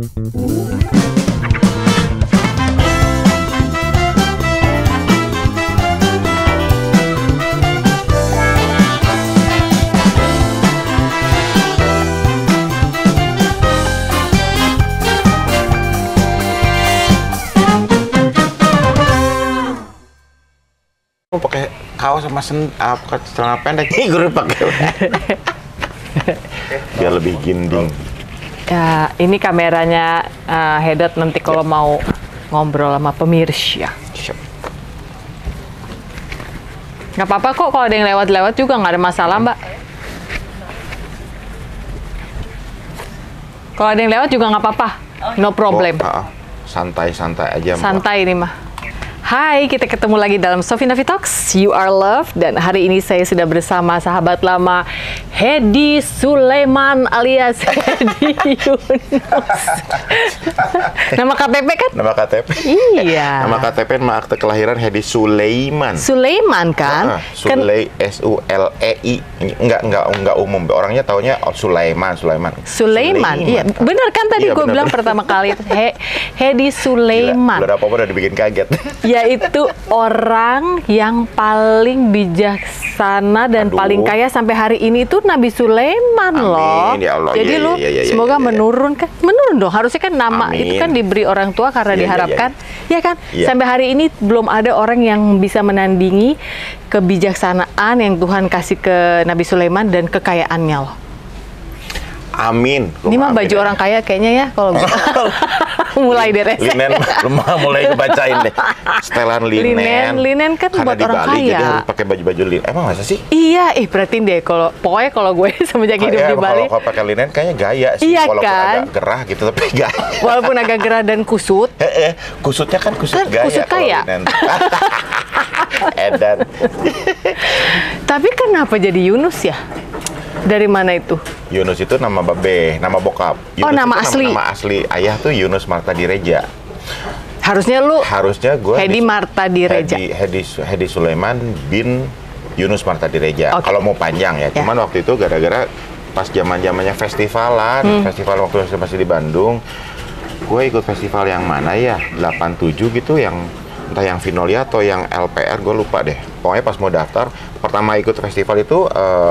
Pakai kaos sama celana pendek nih gue pakai biar lebih ginding. Ya, ini kameranya Hedot nanti kalau mau ngobrol sama pemirsa. Siap. Nggak apa-apa kok kalau ada yang lewat-lewat juga nggak ada masalah, Mbak. Kalau ada yang lewat juga nggak apa-apa, no problem. Santai-santai aja. Santai ini mah. Hai, kita ketemu lagi dalam Sofi Nafi Talks, You Are Love. Dan hari ini saya sudah bersama sahabat lama Hedi Sulaiman alias Hedi Yunus. Nama KTP kan? Nama KTP? Iya. Nama KTP sama akte kelahiran Hedi Sulaiman. Sulaiman kan? S-U-L-E-I. Enggak umum. Orangnya taunya Sulaiman. Iya. Bener kan tadi gue bilang pertama kali Hedi Sulaiman. Udah apa-apa udah dibikin kaget. Yaitu orang yang paling bijaksana dan paling kaya sampai hari ini itu Nabi Sulaiman. Amin, loh. Ya Allah. Jadi lu semoga menurun kan? Menurun dong. Harusnya kan nama itu kan diberi orang tua karena diharapkan. Ya kan? Sampai hari ini belum ada orang yang bisa menandingi kebijaksanaan yang Tuhan kasih ke Nabi Sulaiman dan kekayaannya loh. Amin. Ini mah baju orang kaya kayaknya ya kalau mulai dari linen mulai kebacain deh. Setelan linen kan buat orang kaya. Jadi harus pakai baju-baju linen. Emang masa sih? Iya, perhatiin deh pokoknya kalau gue semenjak hidup di Bali. Kalau pakai linen kayaknya gaya sih. Iya, walaupun kan? agak gerah gitu tapi gaya. Walaupun agak gerah dan kusut. Kusutnya kan kusut gaya. Kusut kaya. Edan. Tapi kenapa jadi Yunus ya? Dari mana itu? Yunus itu nama babe, nama bokap. Yunus nama asli. Nama asli ayah tuh Yunus Marta Direja. Harusnya gue Hedi Marta Direja. Hedi Sulaiman bin Yunus Marta Direja. Okay. Kalau mau panjang ya. Cuman waktu itu gara-gara pas zamannya festivalan, festival waktu masih di Bandung, gue ikut festival yang mana ya? 87 gitu, yang entah yang Vinolia atau yang LPR, gue lupa deh. Pokoknya pas mau daftar, pertama ikut festival itu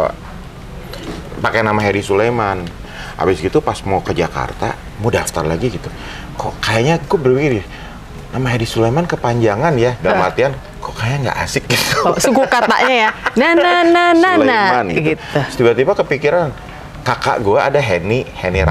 pakai nama Hedi Sulaiman. Habis gitu pas mau ke Jakarta, mau daftar lagi gitu. Kok kayaknya gue berpikir, nama Hedi Sulaiman kepanjangan ya. Dalam artian, kok kayaknya nggak asik gitu. Suku katanya ya. Sulaiman gitu. Terus tiba-tiba kepikiran, kakak gue ada Heni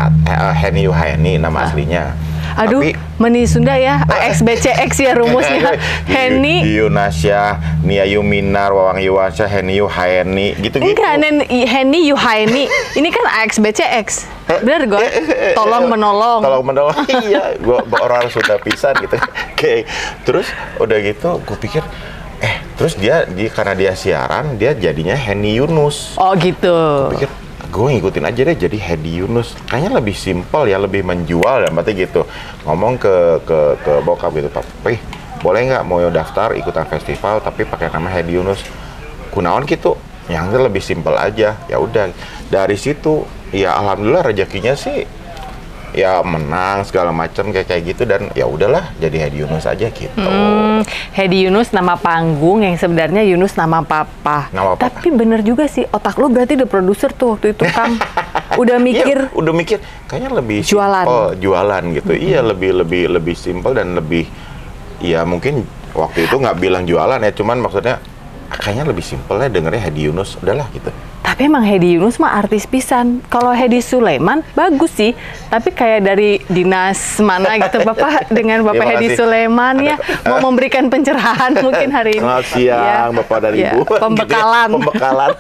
Yuhaeni nama aslinya. Aduh, meni Sunda ya, AXBCX ya rumusnya. Heni Yunasya, Nia Yuminar, Wawang Yuwansyah, Heni Yuhaeni, gitu-gitu. Enggak, Heni Yuhaeni. Ini kan AXBCX. Bener gue? Tolong menolong. Iya, gue orang Sunda pisan gitu. Oke. Terus udah gitu, gue pikir, terus dia karena dia siaran, dia jadinya Heni Yunus. Oh gitu. Gue pikir, gue ngikutin aja deh jadi Hedi Yunus, kayaknya lebih simpel ya, lebih menjual dan berarti gitu. Ngomong ke bokap gitu, Pak, boleh nggak mau daftar ikutan festival tapi pakai nama Hedi Yunus, kunaon gitu, yang lebih simpel aja. Ya udah dari situ ya alhamdulillah rezekinya sih ya menang segala macam kayak gitu, dan ya udahlah jadi Hedi Yunus aja gitu. Hedi Yunus nama panggung, yang sebenarnya Yunus nama papa. Tapi bener juga sih, otak lu berarti udah produser tuh waktu itu, Kang. Udah mikir. Udah mikir, kayaknya lebih jualan gitu. Iya, lebih simpel dan lebih, ya mungkin waktu itu nggak bilang jualan ya, cuman maksudnya kayaknya lebih simpel ya dengernya Hedi Yunus, udahlah gitu. Tapi emang Hedi Yunus mah artis pisan. Kalau Hedi Sulaiman bagus sih, tapi kayak dari dinas mana gitu Bapak dengan Bapak Hedi Sulaiman ya mau memberikan pencerahan mungkin hari ini. Selamat siang Bapak dan Ibu. Pembekalan. Pembekalan.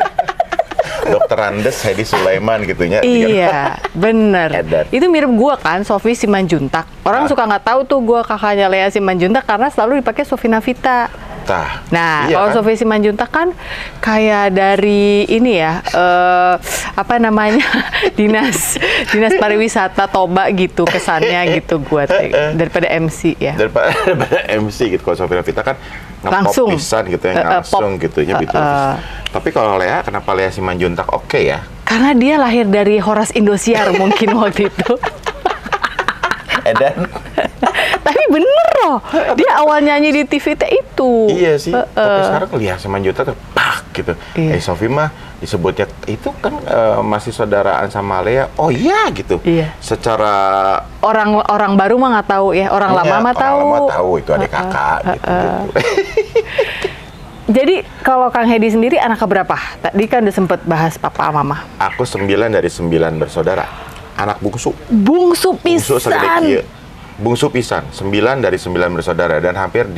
Dokter Andes Hedi Sulaiman gitunya. Iya, bener. Itu mirip gua kan, Sofi Simanjuntak. Orang suka nggak tahu tuh gua kakaknya Lea Simanjuntak karena selalu dipakai Sofi Navita. Nah, iya, kalau Sofi Simanjuntak kan kayak dari ini ya, apa namanya, dinas pariwisata Toba gitu kesannya gitu gua daripada MC ya. Daripada MC gitu. Kalau Sofi Navita kan langsung pisan gitu ya, langsung gitu ya gitu. Tapi kalau Lea, kenapa Lea Simanjuntak oke ya? Karena dia lahir dari Horas Indosiar mungkin waktu itu. Edan. Tapi bener loh, dia awal nyanyi di TV itu. Iya sih, tapi sekarang lihat si Manjuntak tuh, pak gitu. Iya. Sofi mah disebutnya itu kan masih saudaraan sama Lea. Oh iya gitu. Iya. Secara orang baru mah nggak tahu ya, orang lama mah tahu. Orang lama tahu itu adik kakak gitu. Jadi kalau Kang Hedi sendiri anak keberapa? Tadi kan udah sempet bahas papa mama. Aku 9 dari 9 bersaudara. Anak bungsu. Bungsu pisan. Bungsu pisan. 9 dari 9 bersaudara dan hampir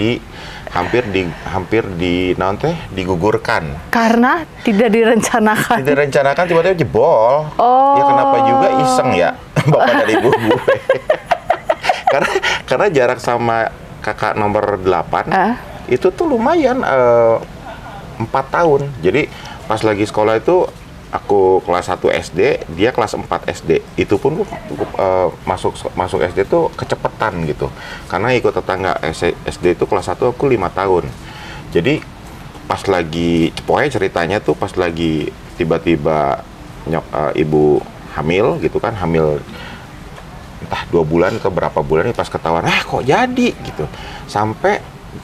digugurkan. Karena tidak direncanakan. Tidak direncanakan, tiba-tiba jebol. Oh. Ya kenapa juga iseng ya bapak dari ibu gue. karena jarak sama kakak nomor 8 itu tuh lumayan 4 tahun. Jadi pas lagi sekolah itu aku kelas 1 SD, dia kelas 4 SD. Itu pun masuk SD tuh kecepetan gitu. Karena ikut tetangga SD itu kelas 1 aku 5 tahun. Jadi pas lagi, pokoknya ceritanya tuh pas lagi tiba-tiba ibu hamil gitu kan, hamil entah 2 bulan atau berapa bulan, pas ketahuan, kok jadi gitu. Sampai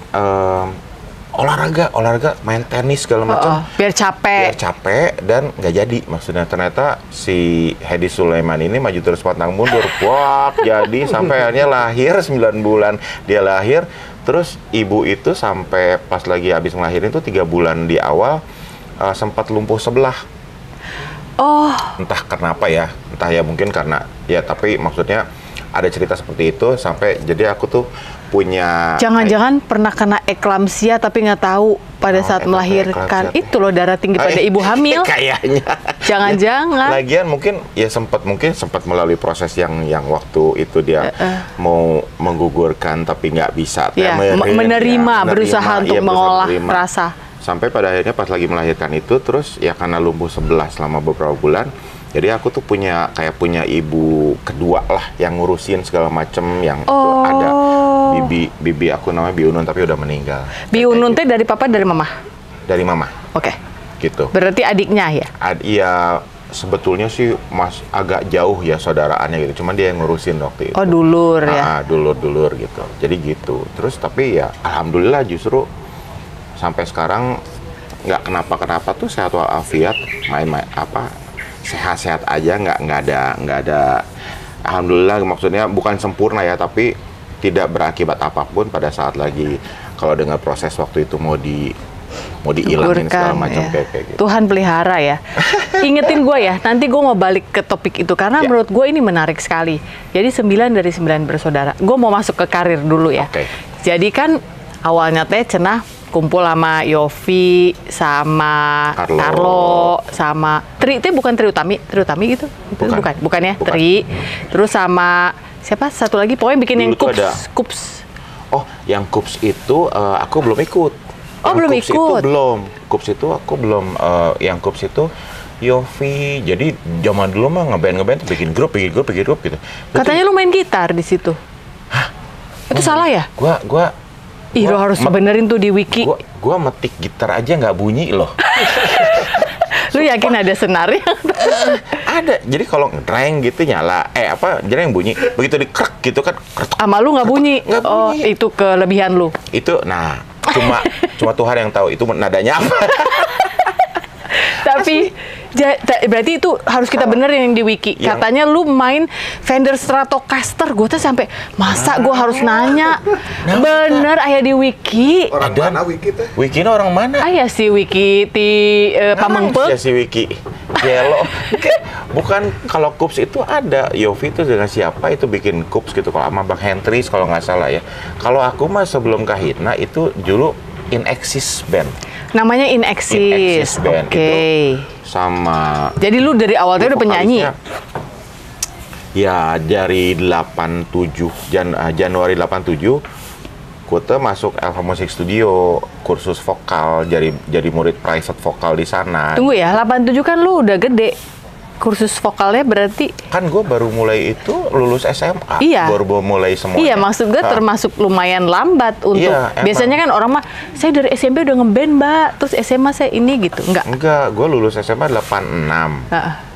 olahraga main tenis segala macam biar capek dan nggak jadi, maksudnya ternyata si Hedi Sulaiman ini maju terus pantang mundur, jadi sampai akhirnya lahir 9 bulan dia lahir, terus ibu itu sampai pas lagi habis ngelahirin tuh 3 bulan di awal sempat lumpuh sebelah. Entah kenapa ya, entah ya mungkin karena ya, tapi maksudnya ada cerita seperti itu sampai jadi aku tuh punya. Jangan-jangan pernah kena eklamsia tapi nggak tahu pada saat melahirkan. Itu loh darah tinggi pada ibu hamil. Kayaknya. Jangan-jangan. Lagian mungkin ya sempat melalui proses yang waktu itu dia mau menggugurkan tapi nggak bisa. Ya, menerima, berusaha untuk mengolah rasa. Sampai pada akhirnya pas lagi melahirkan itu terus ya karena lumpuh sebelah selama beberapa bulan. Jadi aku tuh punya ibu kedua lah yang ngurusin segala macem, yang itu ada bibi aku namanya Bi Unun tapi udah meninggal. Bi Unun teh dari papa dari mama? Dari mama. Oke. Gitu. Berarti adiknya ya? Iya, sebetulnya sih agak jauh ya saudaraannya gitu. Cuman dia yang ngurusin waktu itu. Oh, dulur ya? Dulur gitu. Jadi gitu. Terus tapi ya alhamdulillah justru sampai sekarang nggak kenapa-kenapa tuh sehat walafiat, main-main sehat-sehat aja, nggak ada alhamdulillah, maksudnya bukan sempurna ya, tapi tidak berakibat apapun pada saat lagi kalau dengan proses waktu itu mau dihilangin segala macam kayak gitu. Tuhan pelihara ya. Ingetin gue ya, nanti gue mau balik ke topik itu karena menurut gue ini menarik sekali. Jadi 9 dari 9 bersaudara. Gue mau masuk ke karir dulu ya. Jadi kan awalnya teh cenah kumpul sama Yofi, sama Carlo, sama Tri itu bukan Tri Utami gitu? Bukan ya, Tri. Terus sama siapa? Satu lagi pokoknya bikin yang Kups. Oh, yang Kups itu aku belum ikut. Oh, belum ikut? Kups itu aku belum, yang Kups itu Yofi. Jadi zaman dulu mah ngeband tuh bikin grup gitu. Katanya lu main gitar di situ. Hah? Itu salah ya? Gua lo harus benerin tuh di wiki. Gua metik gitar aja nggak bunyi loh. Lu yakin ada senarnya? Ada. Jadi kalau ngereng gitu nyala. Jadi yang bunyi. Begitu dikrek gitu kan. Sama lu nggak bunyi? Nggak bunyi. Oh, itu kelebihan lu? Itu, cuma Tuhan yang tahu itu nadanya apa. Tapi berarti itu harus kita benerin yang di wiki. Katanya lu main Fender Stratocaster. Gue tuh sampai masa gue harus nanya. Bener ayah di wiki. Orang mana wiki teh? Wiki orang mana? Ayah si wiki di Pamengpeuk. Ya si wiki. Gelo. Bukan, kalau Kups itu ada. Yofi itu dengan siapa itu bikin Kups gitu. Kalau sama Bang Hendris kalau nggak salah ya. Kalau aku mah sebelum Kahitna itu dulu In Exis Band. Namanya In Exis. Oke. Sama. Jadi lu dari awalnya udah penyanyi? Ya dari 87 Januari 87 Kuta masuk Alpha Music Studio, kursus vokal, jadi murid private vokal di sana. Tunggu ya, 87 kan lu udah gede. Kursus vokalnya berarti kan gue baru mulai itu lulus SMA. Iya. Baru mulai semua. Iya, maksud gue termasuk lumayan lambat untuk. Iya, biasanya kan orang mah saya dari SMP udah ngeband, Mbak. Terus SMA saya ini gitu. Enggak, gue lulus SMA 86.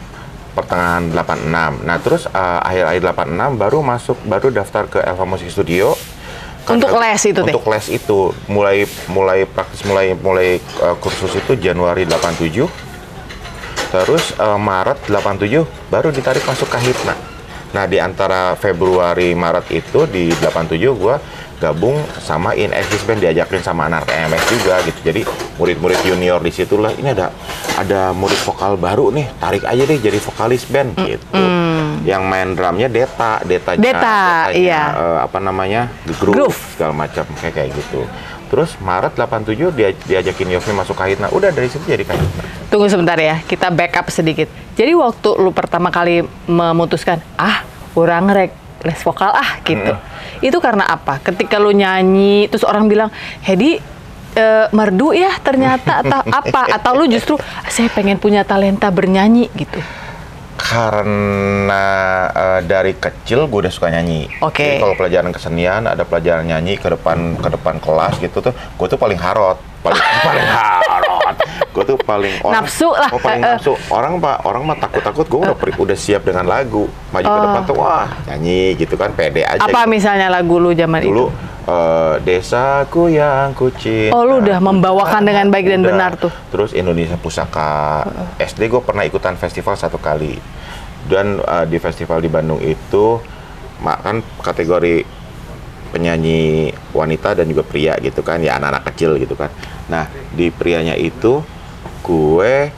pertengahan 86. Nah terus akhir-akhir 86 baru daftar ke Elva Music Studio. Untuk les itu Untuk les itu mulai praktis kursus itu Januari 87. Terus Maret 87 baru ditarik masuk Kahitna. Nah di antara Februari Maret itu di 87 gue gabung sama In Exist Band, diajakin sama anak EMS juga gitu. Jadi murid-murid junior di situlah, ini ada murid vokal baru nih, tarik aja deh jadi vokalis band gitu. Yang main drumnya Deta, iya. Apa namanya, groove segala macam kayak gitu. Terus Maret 87 diajakin Yofi masuk Kahitna. Udah dari situ jadi Kahitna. Tunggu sebentar ya, kita backup sedikit. Jadi waktu lu pertama kali memutuskan, kurang les vokal gitu. Itu karena apa? Ketika lu nyanyi, terus orang bilang, Hedi merdu ya ternyata, atau apa? Atau lu justru, saya pengen punya talenta bernyanyi gitu? Karena dari kecil gue udah suka nyanyi. Oke. Jadi kalau pelajaran kesenian, ada pelajaran nyanyi ke depan kelas gitu tuh, gue tuh paling harot, paling harot. Gue tuh paling nafsu lah. Paling nafsu. Orang mah takut gue udah siap dengan lagu. Maju ke depan tuh wah nyanyi gitu kan, pede aja. Apa gitu. Misalnya lagu lu zaman dulu, itu? Desaku yang kucinta. Oh, lu udah membawakan dengan baik dan benar tuh. Terus Indonesia Pusaka. SD gue pernah ikutan festival 1 kali. Dan di festival di Bandung itu kan kategori penyanyi wanita dan juga pria gitu kan, ya anak-anak kecil gitu kan. Nah, di prianya itu gue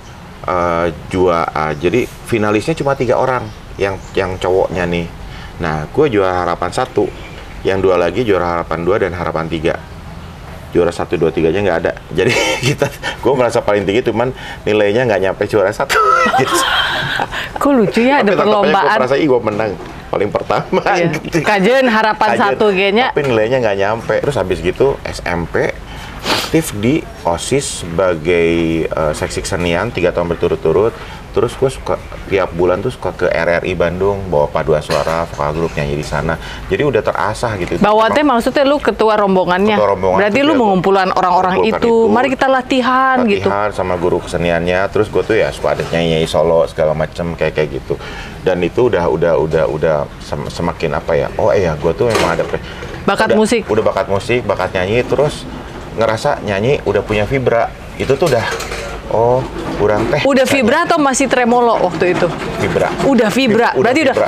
jadi finalisnya cuma 3 orang yang cowoknya nih. Nah, gue juara harapan 1. Yang 2 lagi juara harapan 2 dan harapan 3. Juara 1, 2, 3 nya nggak ada. Jadi gue merasa paling tinggi, cuman nilainya nggak nyampe juara 1. Gitu. Kok lucu ya, ada perlombaan. Gue merasa gue menang paling pertama. Iya. Gitu. Kajian harapan 1 kayaknya. Tapi nilainya nggak nyampe. Terus habis gitu SMP aktif di OSIS sebagai seksi kesenian 3 tahun berturut-turut. Terus gue suka tiap bulan tuh suka ke RRI Bandung, bawa paduan suara, vokal grup nyanyi di sana. Jadi udah terasah gitu. Bawa teh maksudnya lu ketua rombongannya. Berarti lu mengumpulkan orang-orang itu. Mari kita latihan gitu. Latihan sama guru keseniannya. Terus gue tuh ya suka ada nyanyi solo segala macem kayak gitu. Dan itu udah semakin apa ya? Oh iya, gue tuh memang ada bakat musik. Udah bakat musik, bakat nyanyi, terus ngerasa nyanyi udah punya vibra. Itu tuh udah kurang teh. Udah vibra atau masih tremolo waktu itu? Vibra. Udah vibra. Berarti udah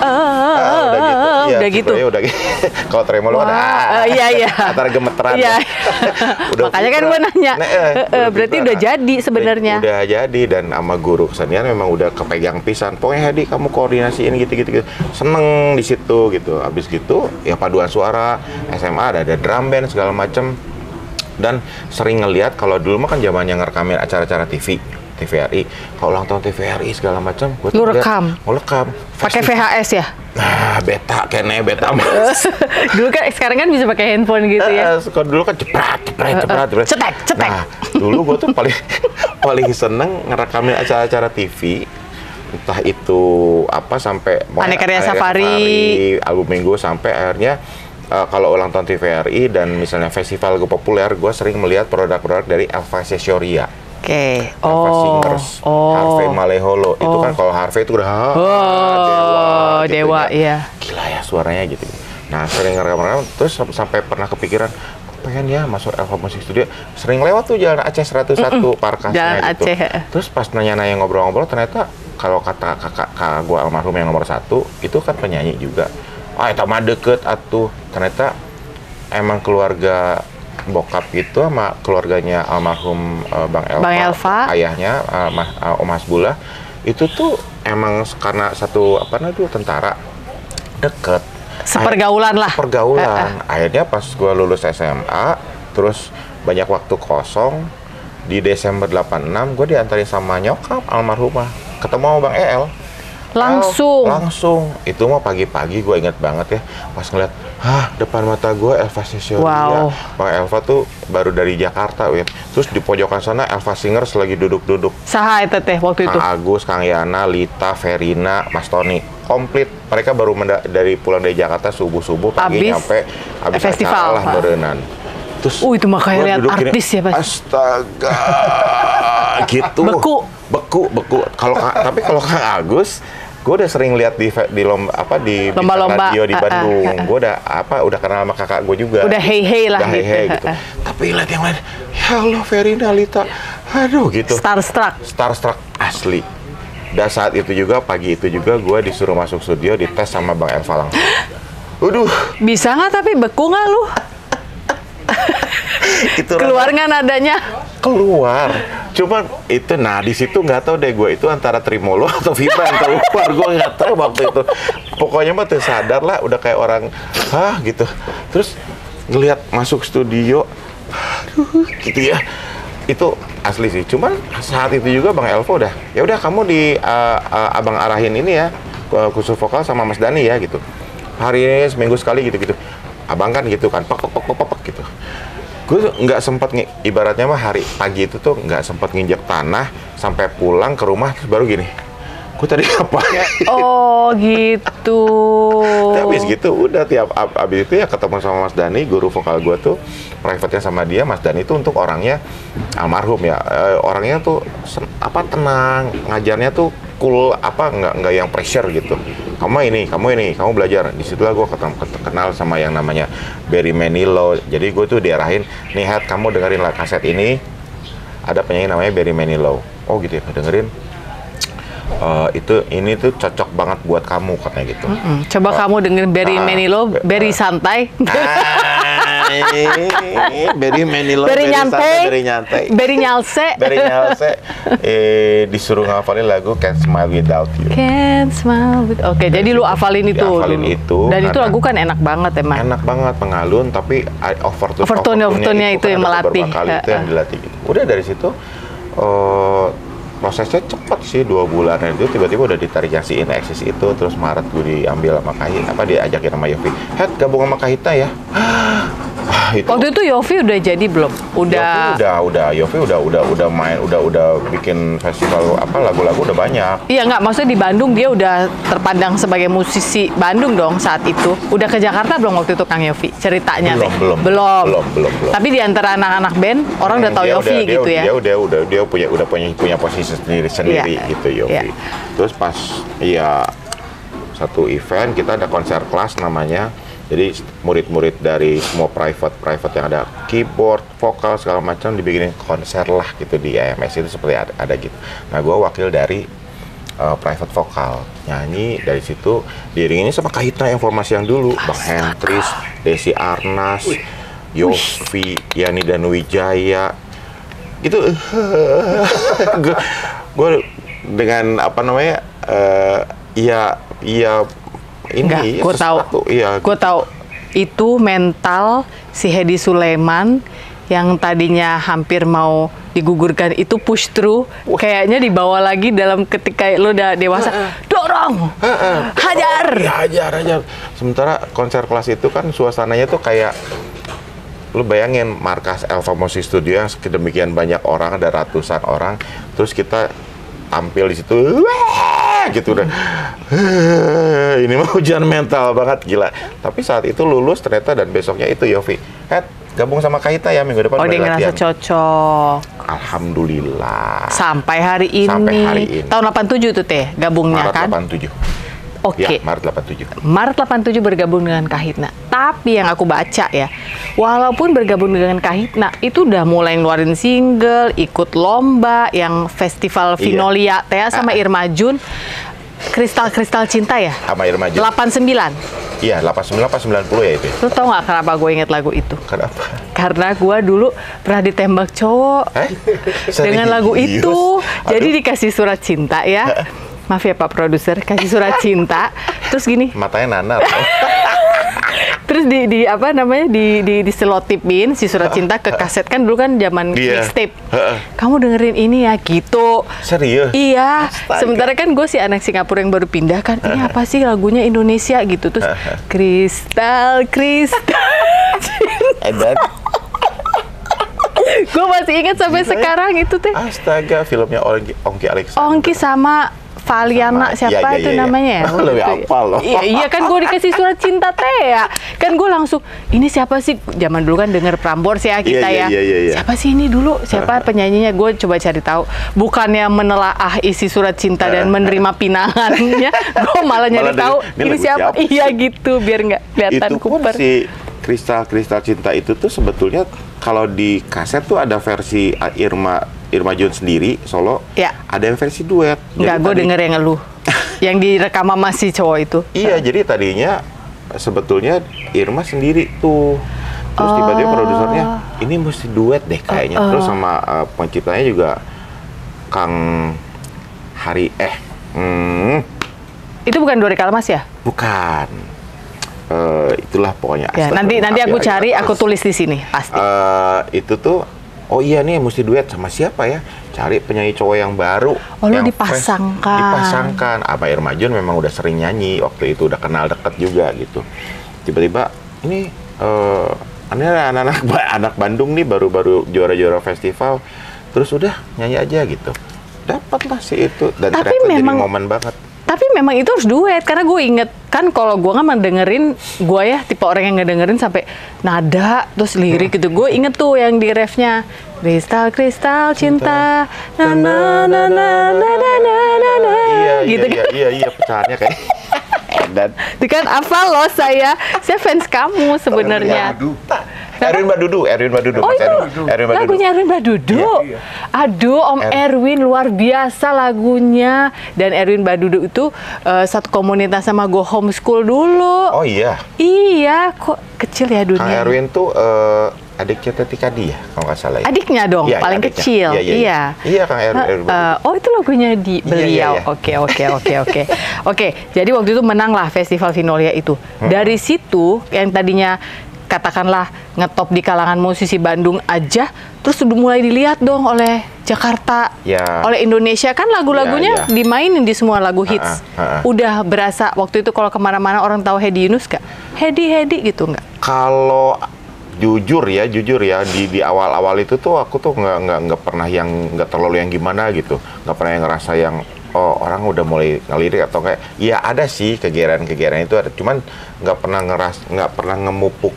gitu. Udah gitu. Kalau tremolo ada. Iya. Antara gemeteran. Iya. Makanya kan gue nanya. Berarti udah jadi sebenarnya. Udah jadi, dan sama guru kesenian memang udah kepegang pisan. Pokoknya Hedi kamu koordinasiin gitu. Seneng di situ gitu. Habis gitu ya paduan suara, SMA ada drum band segala macem. Dan sering ngelihat, kalau dulu mah kan zamannya ngerekamin acara-acara TVRI. Kalau ulang tahun TVRI segala macam, gue tuh rekam. Mau rekam. Pakai VHS ya? Nah, beta mas. Dulu kan, sekarang kan bisa pakai handphone gitu ya? Kalau dulu kan cepet. Cetek. Nah, dulu gue tuh paling seneng ngerekamin acara-acara TV. Entah itu apa sampai Aneka Karya Safari, album minggu, sampai akhirnya kalau ulang tahun TVRI dan misalnya festival gue populer, gue sering melihat produk-produk dari Elva Sesioria. Oke. Elva Singers, Harvey Maleholo. Itu kan kalau Harvey itu udah dewa, gitu, iya. Gila ya suaranya gitu. Nah, sering ngerekam, terus sampai pernah kepikiran, pengen ya masuk Elva Music Studio. Sering lewat tuh Jalan Aceh 101, Parkasnya Jalan gitu. Aceh. Terus pas nanya-nanya ngobrol-ngobrol, ternyata kalau kata kakak gue almarhum yang nomor 1, itu kan penyanyi juga. Itu mah deket atuh. Ternyata emang keluarga bokap itu sama keluarganya almarhum Bang Elva. Ayahnya Om Hasbullah itu tuh emang karena satu tentara deket. Sepergaulan lah. Pergaulan. Akhirnya pas gue lulus SMA, terus banyak waktu kosong, di Desember 86 gue diantarin sama nyokap almarhumah ketemu sama Bang El. Langsung. Itu mah pagi-pagi gue inget banget ya, pas ngeliat depan mata gue Elva Sesioria. Bang Elva tuh baru dari Jakarta, win. Terus di pojokan sana Elva Singers lagi duduk-duduk. Saha itu teh waktu itu? Kang Agus, Kang Yana, Lita, Verina, Mas Tony, komplit. Mereka baru dari pulang dari Jakarta subuh-subuh, pagi nyampe habis festival lah berenang. Terus itu makanya lihat artis ya, Pak. Astaga. Gitu. Beku. Kalau Kang Agus Gue udah sering lihat di lomba-lomba radio di Bandung. Gue udah kenal sama kakak gue juga. Udah hey lah gitu. Tapi lihat yang lain, ya Allah Verina Lita, aduh gitu. Starstruck asli. Dan saat itu juga, pagi itu juga gue disuruh masuk studio dites sama Bang Elva langsung. Waduh. Bisa nggak tapi beku nggak lu? Itu keluar nggak nadanya? Keluar. Cuman itu, di situ nggak tahu deh gue itu antara tremolo atau vibra yang keluar. Gue nggak tahu waktu itu. Pokoknya mah sadar lah, udah kayak orang, gitu. Terus ngelihat masuk studio, aduh, gitu ya. Itu asli sih. Cuman saat itu juga Bang Elva udah, ya udah kamu abang arahin ini ya, khusus vokal sama Mas Dani ya gitu. Hari ini seminggu sekali gitu-gitu. Abang kan gitu kan, pok gitu. Gue nggak sempat, ibaratnya mah hari pagi itu tuh nggak sempat nginjek tanah sampai pulang ke rumah terus baru gini. Gue tadi apa? Oh gitu. Habis gitu udah abis itu ya ketemu sama Mas Dani, guru vokal gue tuh, private-nya sama dia. Mas Dani tuh untuk orangnya almarhum ya, orangnya tuh tenang, ngajarnya tuh cool, nggak yang pressure gitu. Kamu belajar. Disitulah gue kenal sama yang namanya Barry Manilow. Jadi gue tuh diarahin, nih Hat, kamu dengerin lah kaset ini, ada penyanyi namanya Barry Manilow. Oh gitu ya, dengerin. Ini tuh cocok banget buat kamu katanya gitu. Coba kamu dengerin Barry Manilow, Barry santai. Barry Manilow, Barry nyantai, Barry nyalse. Disuruh ngafalin lagu Can't Smile Without You. Oke, jadi lu hafalin itu. Dan itu lagu kan enak banget emang. Enak banget, pengalun, tapi overtone-nya itu yang melatih. Itu yang dilatih gitu. Udah dari situ, prosesnya cepat sih, 2 bulan itu tiba-tiba udah ditarik yang si In Exis itu. Terus Maret gue diambil sama diajakin sama Yofi, Hat, gabung sama Kahitna ya. Itu. Waktu itu Yofi udah jadi belum? Yofi udah main, udah bikin festival lagu-lagu udah banyak. Iya nggak, maksudnya di Bandung dia udah terpandang sebagai musisi Bandung dong saat itu. Udah ke Jakarta belum waktu itu Kang Yofi? Ceritanya belum. Tapi di antara anak-anak band orang udah tahu Yofi gitu ya. Dia punya posisi sendiri gitu Yofi. Terus pas satu event kita ada konser kelas namanya. Jadi murid-murid dari semua private yang ada keyboard, vokal segala macam dibikinin konser lah gitu di AMS itu seperti ada gitu. Nah, gue wakil dari private vokal, nyanyi dari situ diiringi sama Kahitna yang formasi yang dulu, Bang Hendris, Desi Arnas, Yofi, Yani dan Wijaya, gitu. Gue dengan gue tahu itu mental si Hedi Sulaiman yang tadinya hampir mau digugurkan itu push through, kayaknya dibawa lagi dalam ketika lo udah dewasa, dorong, hajar. Sementara konser kelas itu kan suasananya tuh kayak, lu bayangin markas Elva Music Studio yang sedemikian banyak orang, ada ratusan orang, terus kita tampil di situ, gitu udah. Ini mah ujian mental banget, gila. Tapi saat itu lulus ternyata, dan besoknya itu Yofi, Hat, gabung sama Kahitna ya minggu depan. Oh, dia ngerasa cocok. Alhamdulillah. Sampai hari ini. Tahun 87 tuh Teh gabungnya Maret kan? 87. Oke. Ya, Maret 87. Maret 87 bergabung dengan Kahitna. Tapi yang aku baca ya, walaupun bergabung dengan Kahitna, itu udah mulai ngeluarin single, ikut lomba yang festival Vinolia, Tea sama Irma Jun, Kristal Cinta ya? Sama Irma Jun. 89. Iya, 89 apa 90 ya itu. Lu tau nggak kenapa gue inget lagu itu? Kenapa? Karena gue dulu pernah ditembak cowok dengan lagu itu. Jadi dikasih surat cinta ya. Maaf ya Pak Produser, kasih surat cinta. Terus gini. Matanya nanar. Terus diselotipin si surat cinta ke kaset, kan dulu kan zaman mixtape. Kamu dengerin ini ya gitu. Serius? Iya. Sementara kan gue si anak Singapura yang baru pindah kan. Ini apa sih lagunya Indonesia gitu. Terus Kristal Cinta. Gue masih ingat sampai sekarang itu Teh. Astaga, filmnya Ongki Alexander. Ongki sama Valiana siapa itu namanya ya? Lebih apal loh. Iya kan gue dikasih surat cinta Thea. Kan gue langsung, ini siapa sih? Zaman dulu kan denger Prambors ya kita ya. Siapa sih ini dulu? Siapa penyanyinya? Gue coba cari tahu. Bukannya menelaah isi surat cinta dan menerima pinangannya, gue malah nyari tahu ini siapa. Iya gitu, biar nggak kelihatan kuper. Si Kristal Cinta itu tuh sebetulnya kalau di kaset tuh ada versi Irma Jun sendiri solo, ada yang versi duet. Enggak, gue denger yang lu, yang direkam sama si cowok itu. Iya, jadi tadinya sebetulnya Irma sendiri tuh, terus tiba-tiba produsernya ini mesti duet deh kayaknya. Terus sama penciptanya juga Kang Hari Itu bukan Dori Kalmas ya? Bukan. Itulah pokoknya. Ya, nanti aku cari, aku tulis di sini pasti. Itu tuh, oh iya nih mesti duet sama siapa ya? Cari penyanyi cowok yang baru. Oh, yang dipasangkan. Abah Irma Jun memang udah sering nyanyi waktu itu, udah kenal deket juga gitu. Tiba-tiba ini anak Bandung nih baru juara festival, terus udah nyanyi aja gitu. Dapatlah sih itu dan ternyata jadi momen banget. Tapi memang itu harus duet, karena gue inget kan kalau gue nggak mendengerin, gue ya tipe orang yang ngedengerin sampai nada terus lirik gitu. Gue inget tuh yang di refnya kristal cinta na na na na na na na na gitu kan. Iya pecahannya kayak dan itu kan hafal loh saya fans kamu sebenarnya. Erwin Badudu. Oh itu lagunya Erwin Badudu. Iya. Aduh, Om Erwin luar biasa lagunya. Dan Erwin Badudu itu satu komunitas sama Go Homeschool dulu. Oh iya? Iya, kok kecil ya dunia. Kang Erwin tuh adiknya Teti Kadi ya, kalau nggak salah ya? Adiknya dong, ya, paling adiknya. Kecil. Iya, Kang Erwin. Oh itu lagunya di beliau. Oke. Oke, jadi waktu itu menang lah Festival Vinolia itu. Dari situ, yang tadinya katakanlah ngetop di kalangan musisi Bandung aja, terus udah mulai dilihat dong oleh Jakarta, oleh Indonesia, kan lagu-lagunya dimainin di semua lagu hits. Udah berasa waktu itu kalau kemana-mana orang tahu Hedi Yunus gak? Hedi gitu nggak? Kalau jujur ya di awal-awal itu tuh aku tuh nggak pernah yang nggak terlalu yang gimana gitu, nggak pernah yang ngerasa yang orang udah mulai ngelirik atau kayak ya ada sih kegeeran itu ada, cuman nggak pernah ngemupuk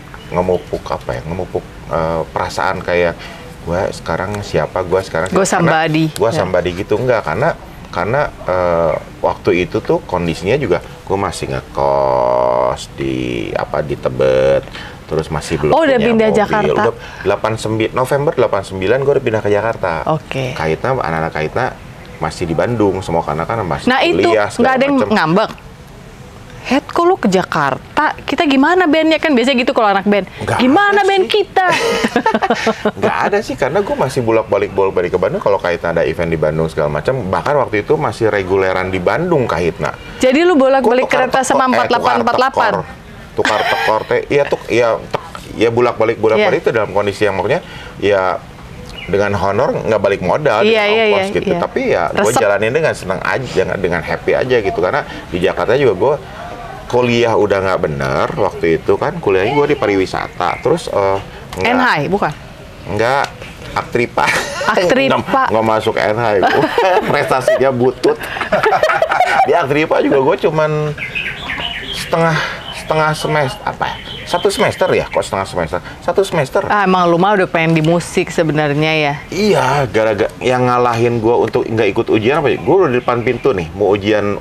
perasaan kayak gue sekarang siapa, gue somebody gitu, enggak, karena waktu itu tuh kondisinya juga gue masih ngekos di Tebet, terus masih belum udah pindah mobil. Jakarta. Udah November 89 gue udah pindah ke Jakarta. Oke. Anak-anak Kaitna masih di Bandung semua karena kan masih Nah kuliah, itu nggak ada yang ngambek. Head, kok lu ke Jakarta? Kita gimana bandnya? Kan biasanya gitu kalau anak band. Gimana band kita? Nggak ada sih, karena gue masih bolak-balik ke Bandung. Kalau Kaitna ada event di Bandung segala macam. Bahkan waktu itu masih reguleran di Bandung Kaitna. Jadi lu bolak-balik kereta sama 4848? Tukar tekor teh. Iya bolak-balik itu dalam kondisi yang maksudnya ya dengan honor nggak balik modal ongkos gitu. Tapi ya gue jalanin dengan senang aja, dengan happy aja gitu. Karena di Jakarta juga gue kuliah udah nggak bener waktu itu kan, kuliahnya gue di pariwisata, terus NHI bukan? Nggak, Aktripa. Nggak masuk NHI, prestasinya butut. Di Aktripa juga gue cuman setengah semester, satu semester ya, kok satu semester. Emang lu mah udah pengen di musik sebenarnya ya? Iya, gara-gara yang ngalahin gue untuk nggak ikut ujian apa? Gue udah di depan pintu nih, ujian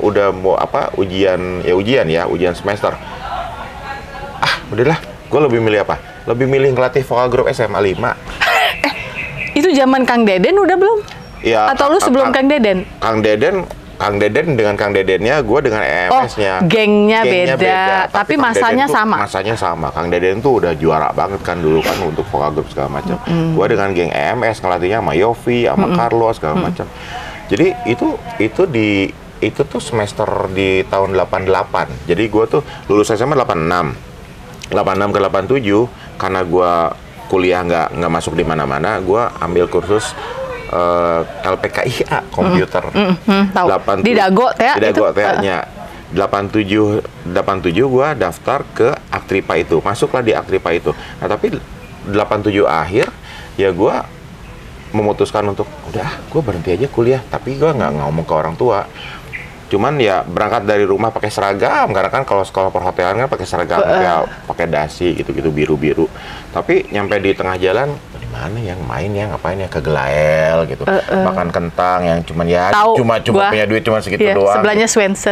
semester. Udahlah, gue lebih milih apa? Lebih milih ngelatih vokal grup SMA 5. Itu zaman Kang Deden udah belum? Iya. Atau lu sebelum Kang Deden? Kang Deden dengan Kang Dedennya, gue dengan EMS-nya. Gengnya beda. Tapi masanya sama. Masanya sama. Kang Deden tuh udah juara banget kan dulu kan untuk vokal grup segala macam. Gue dengan geng EMS ngelatihnya sama Yofi, sama Carlos segala macam. Jadi itu tuh semester di tahun 88. Jadi gue tuh lulus SMA 86 ke 87, karena gue kuliah nggak masuk di mana-mana, gue ambil kursus LPKIA komputer. Tahu. Di Dago nya 87 gue daftar ke Aktripa itu, masuklah di Aktripa itu. Nah tapi 87 akhir ya gue memutuskan untuk udah gue berhenti aja kuliah, tapi gue nggak ngomong ke orang tua. Cuman ya berangkat dari rumah pakai seragam, karena kan kalau sekolah perhotelan kan pakai seragam, pakai dasi gitu-gitu biru-biru. Tapi nyampe di tengah jalan, di mana yang main ya, ngapain ya, ke Gelael gitu. Makan kentang yang cuman ya cuma punya duit cuma segitu doang. Sebelahnya Swensen.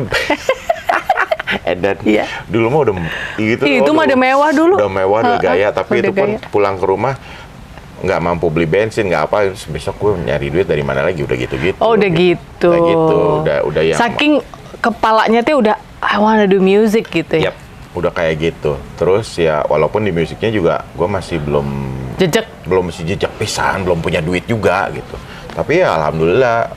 Dan dulu mah udah gitu. Itu mah udah mewah dulu. Udah mewah, udah gaya, tapi itu pun pulang ke rumah nggak mampu beli bensin, nggak apa, besok gue nyari duit dari mana lagi, udah gitu-gitu. Oh, udah gitu. Udah yang saking kepalanya tuh udah I wanna do music gitu ya. Yap, udah kayak gitu. Terus ya walaupun di musiknya juga gue masih belum jejak pisan, belum punya duit juga gitu. Tapi ya alhamdulillah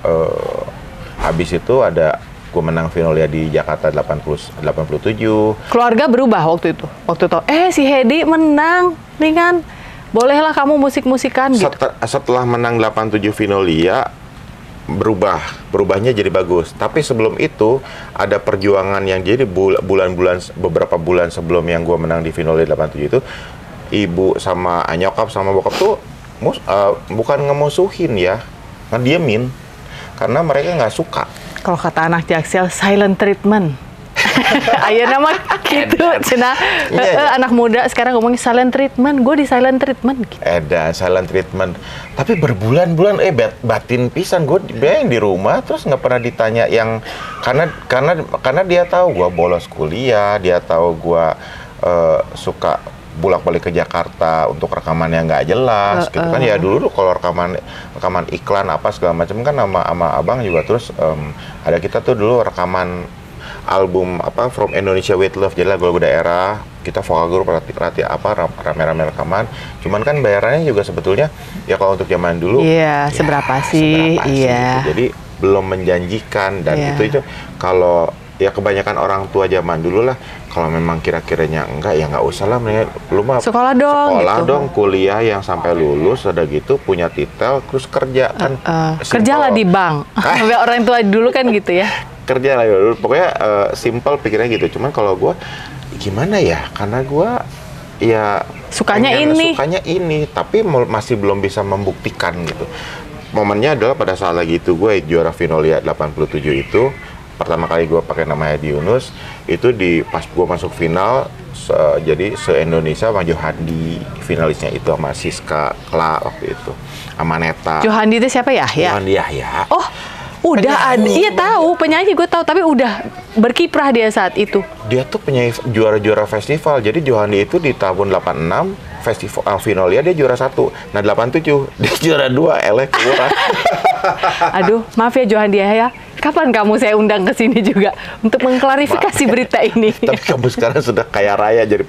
habis itu ada gue menang Vinolia di Jakarta 87. Keluarga berubah waktu itu. Waktu itu si Hedi menang nih kan. Bolehlah kamu musik-musikan gitu. Setelah menang 87 Vinolia, berubahnya jadi bagus. Tapi sebelum itu ada perjuangan yang jadi beberapa bulan sebelum yang gue menang di Vinolia 87 itu, ibu sama nyokap sama bokap tuh bukan ngemusuhin ya, ngediemin karena mereka nggak suka. Kalau kata anak Jaksel, silent treatment. Ayo nama gitu, cina anak muda sekarang ngomongin silent treatment, gue di silent treatment. Gitu. Silent treatment, tapi berbulan-bulan batin pisan gue yang di rumah terus nggak pernah ditanya yang karena dia tahu gue bolos kuliah, dia tahu gue suka bolak-balik ke Jakarta untuk rekaman yang nggak jelas, gitu kan ya dulu kalau rekaman iklan apa segala macam kan sama abang juga terus ada kita tuh dulu rekaman album From Indonesia with Love, jadi lagu-lagu daerah, kita vokal group rame-rame rekaman. Cuman kan bayarannya juga sebetulnya ya kalau untuk zaman dulu seberapa sih gitu. Jadi belum menjanjikan dan itu kalau ya kebanyakan orang tua zaman dulu lah, kalau memang kira-kiranya enggak ya nggak usah lah, lu mah sekolah dong, kuliah yang sampai lulus udah gitu punya titel terus kerja kan kerjalah di bank. Orang tua dulu kan gitu ya. Kerja lah dulu, pokoknya simple pikirnya gitu. Cuman kalau gue gimana ya, karena gue ya sukanya ini, tapi masih belum bisa membuktikan gitu. Momennya adalah pada saat lagi itu gue juara Vinolia 87 itu, pertama kali gue pakai nama Hedi Yunus, itu pas gue masuk final, jadi se-Indonesia sama Johandi finalisnya itu sama Siska Kla waktu itu, sama Neta. Johandi itu siapa ya? Johandi Yahya. Oh, udah ada, iya tahu, penyanyi gue tahu, tapi udah berkiprah dia saat itu. Dia tuh penyanyi juara festival. Jadi Johandi itu di tahun 86 festival Vinolia dia juara 1. Nah 87 dia juara 2, elek kurang. Aduh, maaf ya Johandi ya. Kapan kamu saya undang ke sini juga untuk mengklarifikasi berita ini? Tapi kamu sekarang sudah kaya raya jadi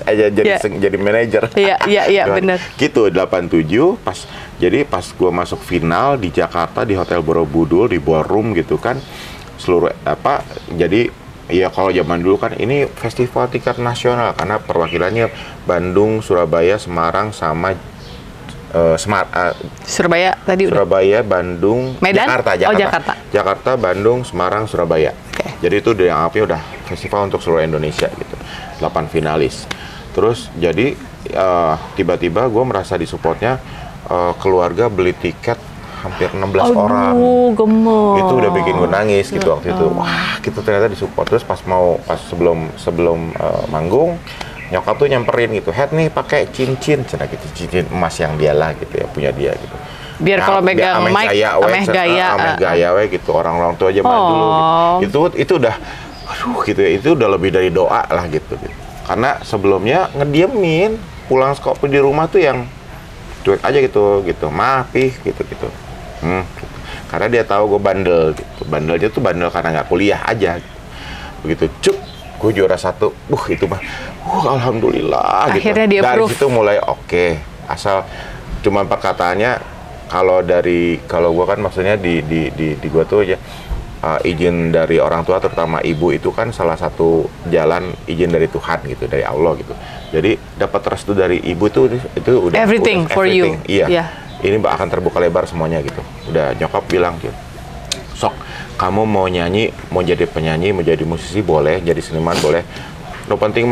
jadi manajer. Iya benar. Gitu 87 pas gua masuk final di Jakarta di Hotel Borobudur di ballroom gitu kan. Seluruh jadi ya kalau zaman dulu kan ini festival tingkat nasional karena perwakilannya Bandung, Surabaya, Semarang sama Surabaya tadi Surabaya, Bandung, Medan? Jakarta, Bandung, Semarang, Surabaya. Jadi itu udah festival untuk seluruh Indonesia gitu. 8 finalis. Terus jadi tiba-tiba gue merasa disupportnya keluarga beli tiket hampir 16 orang. Gemes. Itu udah bikin gue nangis gitu waktu itu. Wah, gitu ternyata disupport. Terus pas sebelum manggung, nyokap tuh nyamperin gitu, Head nih pakai cincin, gitu, cincin emas yang dialah gitu ya, punya dia gitu. Biar kalau megang mic, ameh gaya gitu, orang-orang tua zaman dulu gitu. Itu udah, gitu ya, itu udah lebih dari doa lah gitu. Karena sebelumnya ngediemin, pulang sekolah di rumah tuh yang cuek aja gitu, maafih gitu. Karena dia tahu gue bandel gitu, bandelnya tuh bandel karena nggak kuliah aja. Begitu cuk, gue juara 1, itu mah, alhamdulillah. Akhirnya gitu. Dia dari proof. situ mulai oke. Asal cuma perkataannya, kalau gue kan maksudnya di gue tuh aja izin dari orang tua terutama ibu itu kan salah satu jalan izin dari Tuhan gitu, dari Allah gitu. Jadi dapat restu dari ibu itu udah everything for you. Iya. Yeah. Ini akan terbuka lebar semuanya gitu. Udah nyokap bilang gitu. Sok, kamu mau nyanyi, mau jadi penyanyi, mau jadi musisi boleh, jadi seniman boleh. No penting mah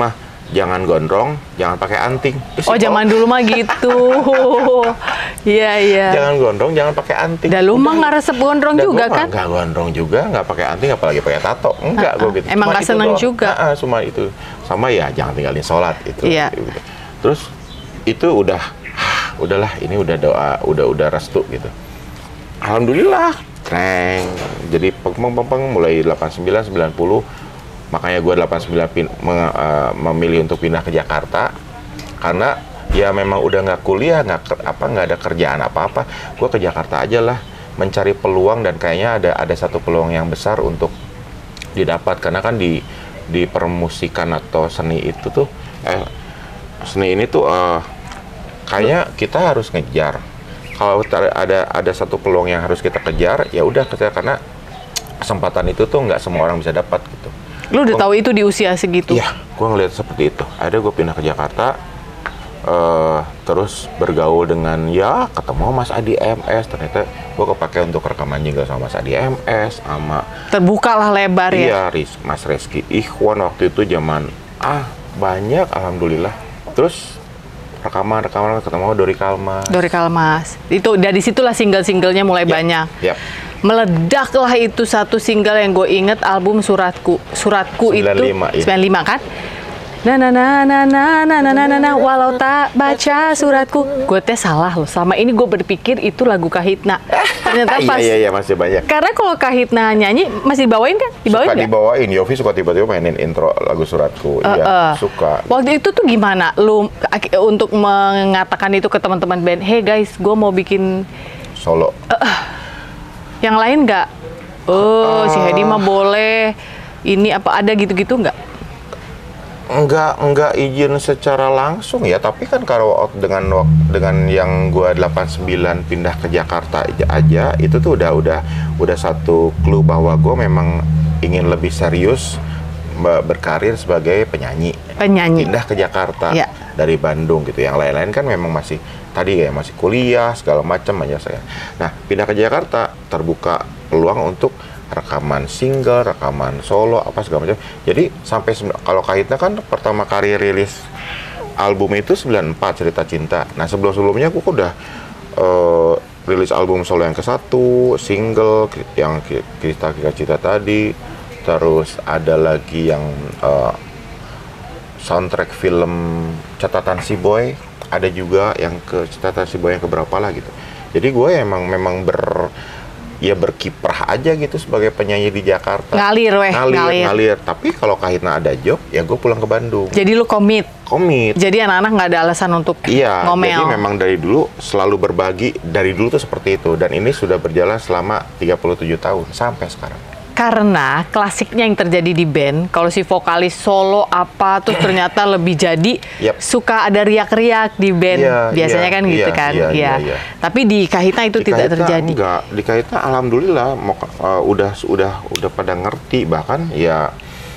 jangan gondrong, jangan pakai anting. Oh, zaman dulu mah gitu. Iya, iya. Jangan gondrong, jangan pakai anting. Dan lu mah nggak resep gondrong juga kan? Nggak gondrong juga, nggak pakai anting, apalagi pakai tato. Enggak, gue gitu. Emang nggak seneng juga. Cuma itu. Sama ya, jangan tinggalin sholat itu. Iya. Gitu. Terus itu udahlah, ini udah doa, udah restu gitu. Alhamdulillah, keren. Jadi peng mulai 89, 90. Makanya gue 89 memilih untuk pindah ke Jakarta karena ya memang udah nggak kuliah, nggak ada kerjaan apa-apa. Gue ke Jakarta aja lah mencari peluang dan kayaknya ada satu peluang yang besar untuk didapat karena kan di permusikan atau seni itu tuh seni ini tuh kayaknya kita harus ngejar. Kalau ada satu peluang yang harus kita kejar, ya udah kejar karena kesempatan itu tuh nggak semua orang bisa dapat gitu. Lu udah tahu itu di usia segitu? Iya, gue ngeliat seperti itu. Ada gue pindah ke Jakarta, terus bergaul dengan ya ketemu Mas Adi MS. Ternyata gue kepake untuk rekaman jingle sama Mas Adi MS, sama terbukalah lebar ya. Iya, Mas Reski Ikhwan waktu itu zaman banyak, alhamdulillah. Terus rekaman ketemu Dori Kalmas. Itu dari situlah singlenya mulai banyak. Yep. Meledaklah itu satu single yang gue inget, album Suratku 95, itu 95 ya? Kan? Walau tak baca suratku. Gue salah loh, selama ini gue berpikir itu lagu Kahitna. Ternyata pas. Iya masih banyak. Karena kalau Kahitna nyanyi masih dibawain kan? Dibawain. Yofi suka tiba-tiba mainin intro lagu Suratku. Iya, suka. Waktu itu tuh gimana lu untuk mengatakan itu ke teman-teman band? Hey guys, gue mau bikin solo. Yang lain nggak? Si Hedi mah boleh. Ini apa ada gitu-gitu nggak? Enggak izin secara langsung ya, tapi kan kalau dengan yang gua 89 pindah ke Jakarta aja itu tuh udah satu clue bahwa gua memang ingin lebih serius berkarir sebagai penyanyi. Pindah ke Jakarta dari Bandung gitu. Yang lain-lain kan memang masih masih kuliah segala macam aja saya. Nah, pindah ke Jakarta terbuka peluang untuk rekaman single, rekaman solo apa segala macam. Jadi sampai kalau Kahitna kan pertama kali rilis album itu 94 Cerita Cinta. Nah, sebelumnya aku udah rilis album solo yang ke-1, single yang Kita Cita tadi, terus ada lagi yang soundtrack film Catatan Si Boy, ada juga yang ke Catatan Si Boy yang keberapa lah gitu. Jadi gue memang berkiprah aja gitu sebagai penyanyi di Jakarta. Ngalir. Tapi kalau Kahitna ada job, ya gue pulang ke Bandung. Jadi lu komit. Jadi anak-anak nggak ada alasan untuk ngomel. Jadi memang dari dulu selalu berbagi. Dari dulu tuh seperti itu. Dan ini sudah berjalan selama 37 tahun sampai sekarang. Karena klasiknya yang terjadi di band, kalau si vokalis solo apa, terus ternyata lebih jadi suka ada riak-riak di band. Biasanya kan gitu kan. Iya. Tapi di Kahitna itu tidak terjadi. Enggak, di Kahitna alhamdulillah udah pada ngerti, bahkan ya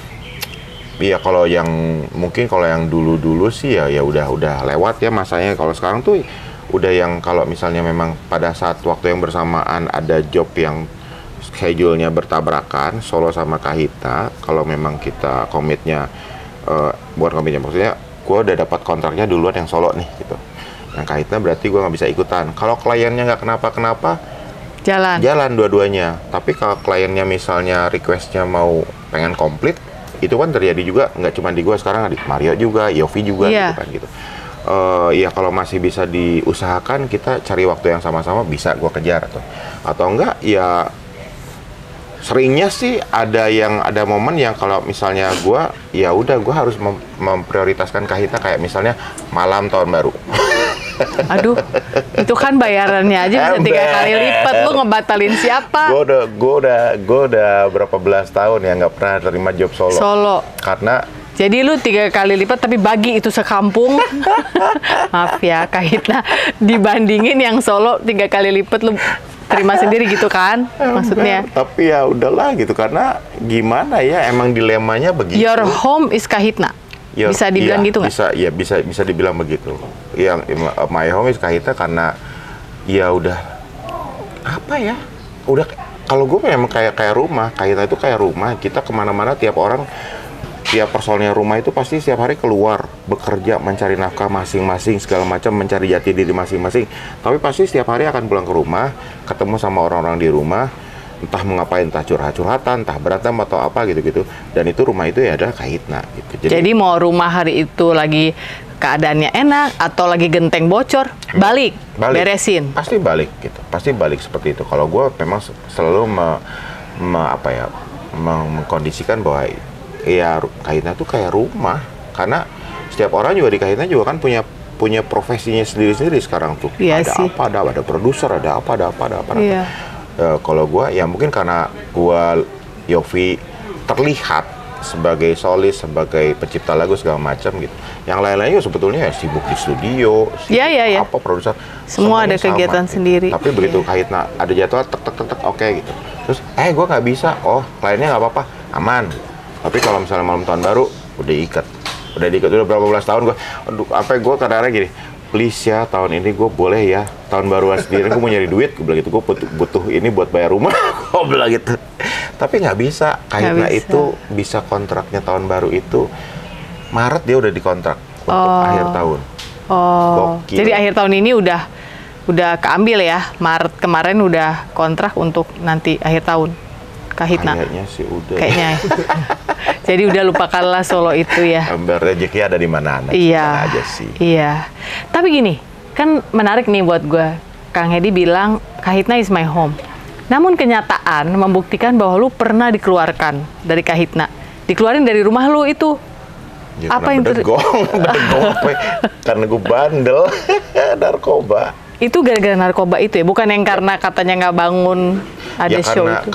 kalau yang mungkin kalau yang dulu sih ya udah lewat ya masanya. Kalau sekarang tuh udah yang kalau misalnya memang pada saat waktu yang bersamaan ada job yang schedule-nya bertabrakan, solo sama Kahitna, kalau memang kita komitnya, maksudnya gue udah dapat kontraknya duluan yang solo nih gitu. Yang Kahitna berarti gue nggak bisa ikutan. Kalau kliennya nggak kenapa-kenapa, jalan dua-duanya. Tapi kalau kliennya misalnya request-nya mau pengen komplit, itu kan terjadi juga, nggak cuma di gue, sekarang di Mario juga, Yofi juga gitu kan gitu. Ya kalau masih bisa diusahakan, kita cari waktu yang sama-sama bisa gue kejar atau enggak ya. Seringnya sih ada momen yang kalau misalnya gue harus memprioritaskan Kahitna, kayak misalnya malam tahun baru. Aduh, itu kan bayarannya aja bisa 3 kali lipat. Lu ngebatalin siapa? Gue udah berapa belas tahun ya nggak pernah terima job solo. Karena jadi lu 3 kali lipat tapi bagi itu sekampung. Maaf ya Kahitna, dibandingin yang solo 3 kali lipat lu terima sendiri gitu kan maksudnya. Tapi ya udahlah gitu, karena gimana ya, emang dilemanya begitu. Your home is Kahitna. Bisa dibilang gitu nggak? Bisa dibilang begitu. Yang my home is Kahitna karena ya udah apa ya? Udah kalau gue memang kayak rumah. Kahitna itu kayak rumah. Kita kemana-mana tiap orang tiap personilnya rumah itu pasti setiap hari keluar bekerja mencari nafkah masing-masing segala macam, mencari jati diri masing-masing. Tapi pasti setiap hari akan pulang ke rumah, ketemu sama orang-orang di rumah, entah mengapain, entah curhat-curhatan, entah berantem atau apa gitu-gitu. Dan itu rumah itu ya adalah Kahitna gitu. Jadi mau rumah hari itu lagi keadaannya enak atau lagi genteng bocor, balik. Beresin. Pasti balik gitu. Pasti balik seperti itu. Kalau gue memang selalu mengkondisikan bahwa ya Kahitna tuh kayak rumah, karena setiap orang juga di Kahitna juga kan punya profesinya sendiri-sendiri sekarang tuh. Iya ada sih. ada produser, ada apa. Iya. Kalau gue ya mungkin karena gue Yofi terlihat sebagai solis, sebagai pencipta lagu segala macam gitu. Yang lain-lainnya sebetulnya ya sibuk di studio, sibuk apa produser. Semua ada kegiatan gitu. sendiri. Tapi begitu Kahitna ada jadwal tek oke gitu. Terus gue nggak bisa, kliennya nggak apa-apa, aman. Tapi kalau misalnya malam tahun baru udah diikat udah berapa belas tahun gue, gue kadang-kadang gini, please ya tahun ini gue boleh ya tahun baruan sendiri, gue mau nyari duit, gue bilang gitu, gue butuh ini buat bayar rumah, gue bilang gitu. Tapi nggak bisa, Kahitna itu bisa kontraknya tahun baru itu Maret dia udah dikontrak untuk akhir tahun. Gokil. Jadi akhir tahun ini udah keambil ya, Maret kemarin udah kontrak untuk nanti akhir tahun Kahitna. Kayaknya sih udah. Kayaknya. Jadi udah lupakanlah Solo itu ya. Rezeki ada di mana iya. Aja sih. Iya. Tapi gini, kan menarik nih buat gue. Kang Hedi bilang Kahitna is my home. Namun kenyataan membuktikan bahwa lu pernah dikeluarkan dari Kahitna. Dikeluarin dari rumah lu itu. Ya, apa yang bedegong karena gue bandel narkoba. Itu gara-gara narkoba itu ya, bukan yang karena katanya nggak bangun ada show itu.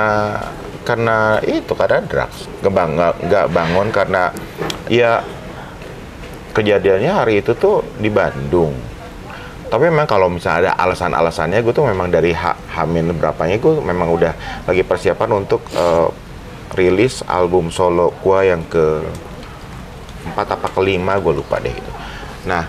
Karena drugs. Nggak bangun karena ya kejadiannya hari itu tuh di Bandung. Tapi memang kalau misalnya ada alasan-alasannya, gue tuh memang dari Hamin berapanya gue memang udah lagi persiapan untuk rilis album solo gue yang ke-4 apa ke-5 gue lupa deh gitu. Nah,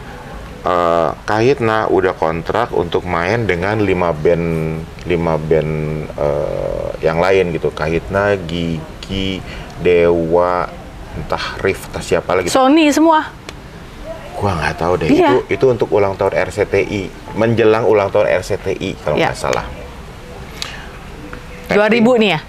Kahitna udah kontrak untuk main dengan 5 band yang lain gitu. Kahitna, Gigi, Dewa, entah Rif, entah siapa lagi. Sony semua. Gua nggak tahu deh. Iya. Itu untuk ulang tahun RCTI, menjelang ulang tahun RCTI kalau nggak salah. 2000 nih ya?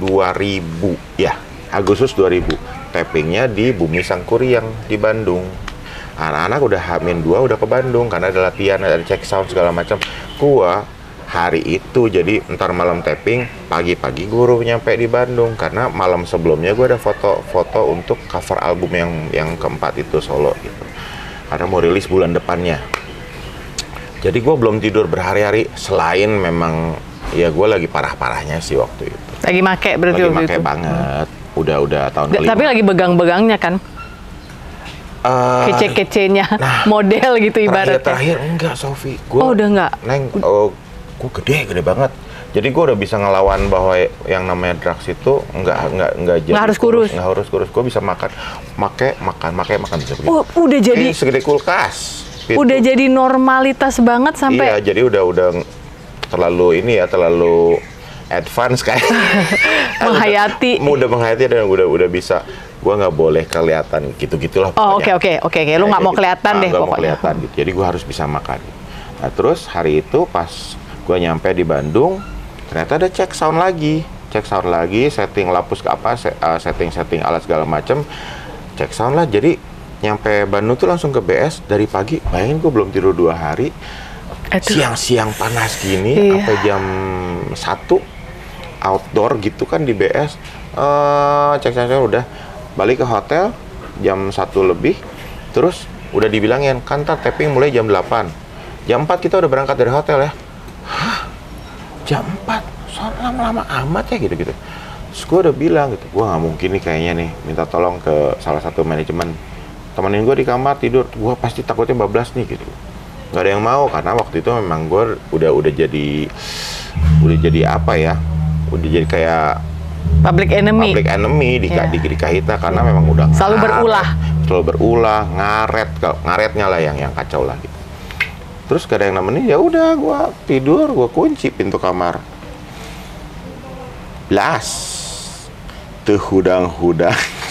2000 ya, Agustus 2000. Tappingnya di Bumi Sangkuriang di Bandung. Anak-anak udah H-2 udah ke Bandung karena ada latihan, ada cek sound segala macam. Gua hari itu jadi ntar malam tapping, pagi-pagi guru nyampe di Bandung karena malam sebelumnya gue ada foto-foto untuk cover album yang keempat itu solo gitu. Karena mau rilis bulan depannya. Jadi gue belum tidur berhari-hari, selain memang ya gue lagi parah-parahnya sih waktu itu. Lagi make berarti lagi make banget. Udah tahun kelima. Tapi lagi begang-begangnya kan? Kece-kecenya model gitu ibaratnya. Terakhir enggak, Sofi. Udah enggak? Neng, gue gede banget. Jadi gue udah bisa ngelawan bahwa yang namanya drugs itu nggak harus kurus. Nggak harus kurus. Gue bisa makan bisa begitu. Udah jadi segede kulkas. Gitu. Udah jadi normalitas banget sampai. Iya, jadi udah terlalu advance kayak menghayati. Udah menghayati dan udah bisa. Gue nggak boleh kelihatan gitu-gitulah. Oke. Lu nggak mau kelihatan deh pokoknya. Nggak mau kelihatan gitu. Jadi gue harus bisa makan. Nah terus hari itu pas gue nyampe di Bandung, ternyata ada cek sound lagi, setting lapus ke apa, setting alat segala macem, cek sound lah. Jadi nyampe Bandung tuh langsung ke BS dari pagi. Bayangin gue belum tidur 2 hari, siang-siang panas gini, sampai jam 1 outdoor gitu kan di BS. Cek udah balik ke hotel jam 1 lebih, terus udah dibilangin kan tapping mulai jam 8, jam 4 kita udah berangkat dari hotel ya. Hah? Jam 4? Lama-lama amat ya gitu-gitu. Terus gue udah bilang gitu, gue nggak mungkin nih kayaknya nih minta tolong ke salah satu manajemen, temenin gue di kamar tidur, gue pasti takutnya bablas nih gitu. Nggak ada yang mau karena waktu itu memang gue udah jadi apa ya, udah jadi kayak public enemy di Kahitna karena memang udah selalu berulah, ngaretnya lah yang kacau lah gitu. Terus gak ada yang nemenin, ya udah gue tidur, gue kunci pintu kamar. Blas. Tuh hudang-hudang.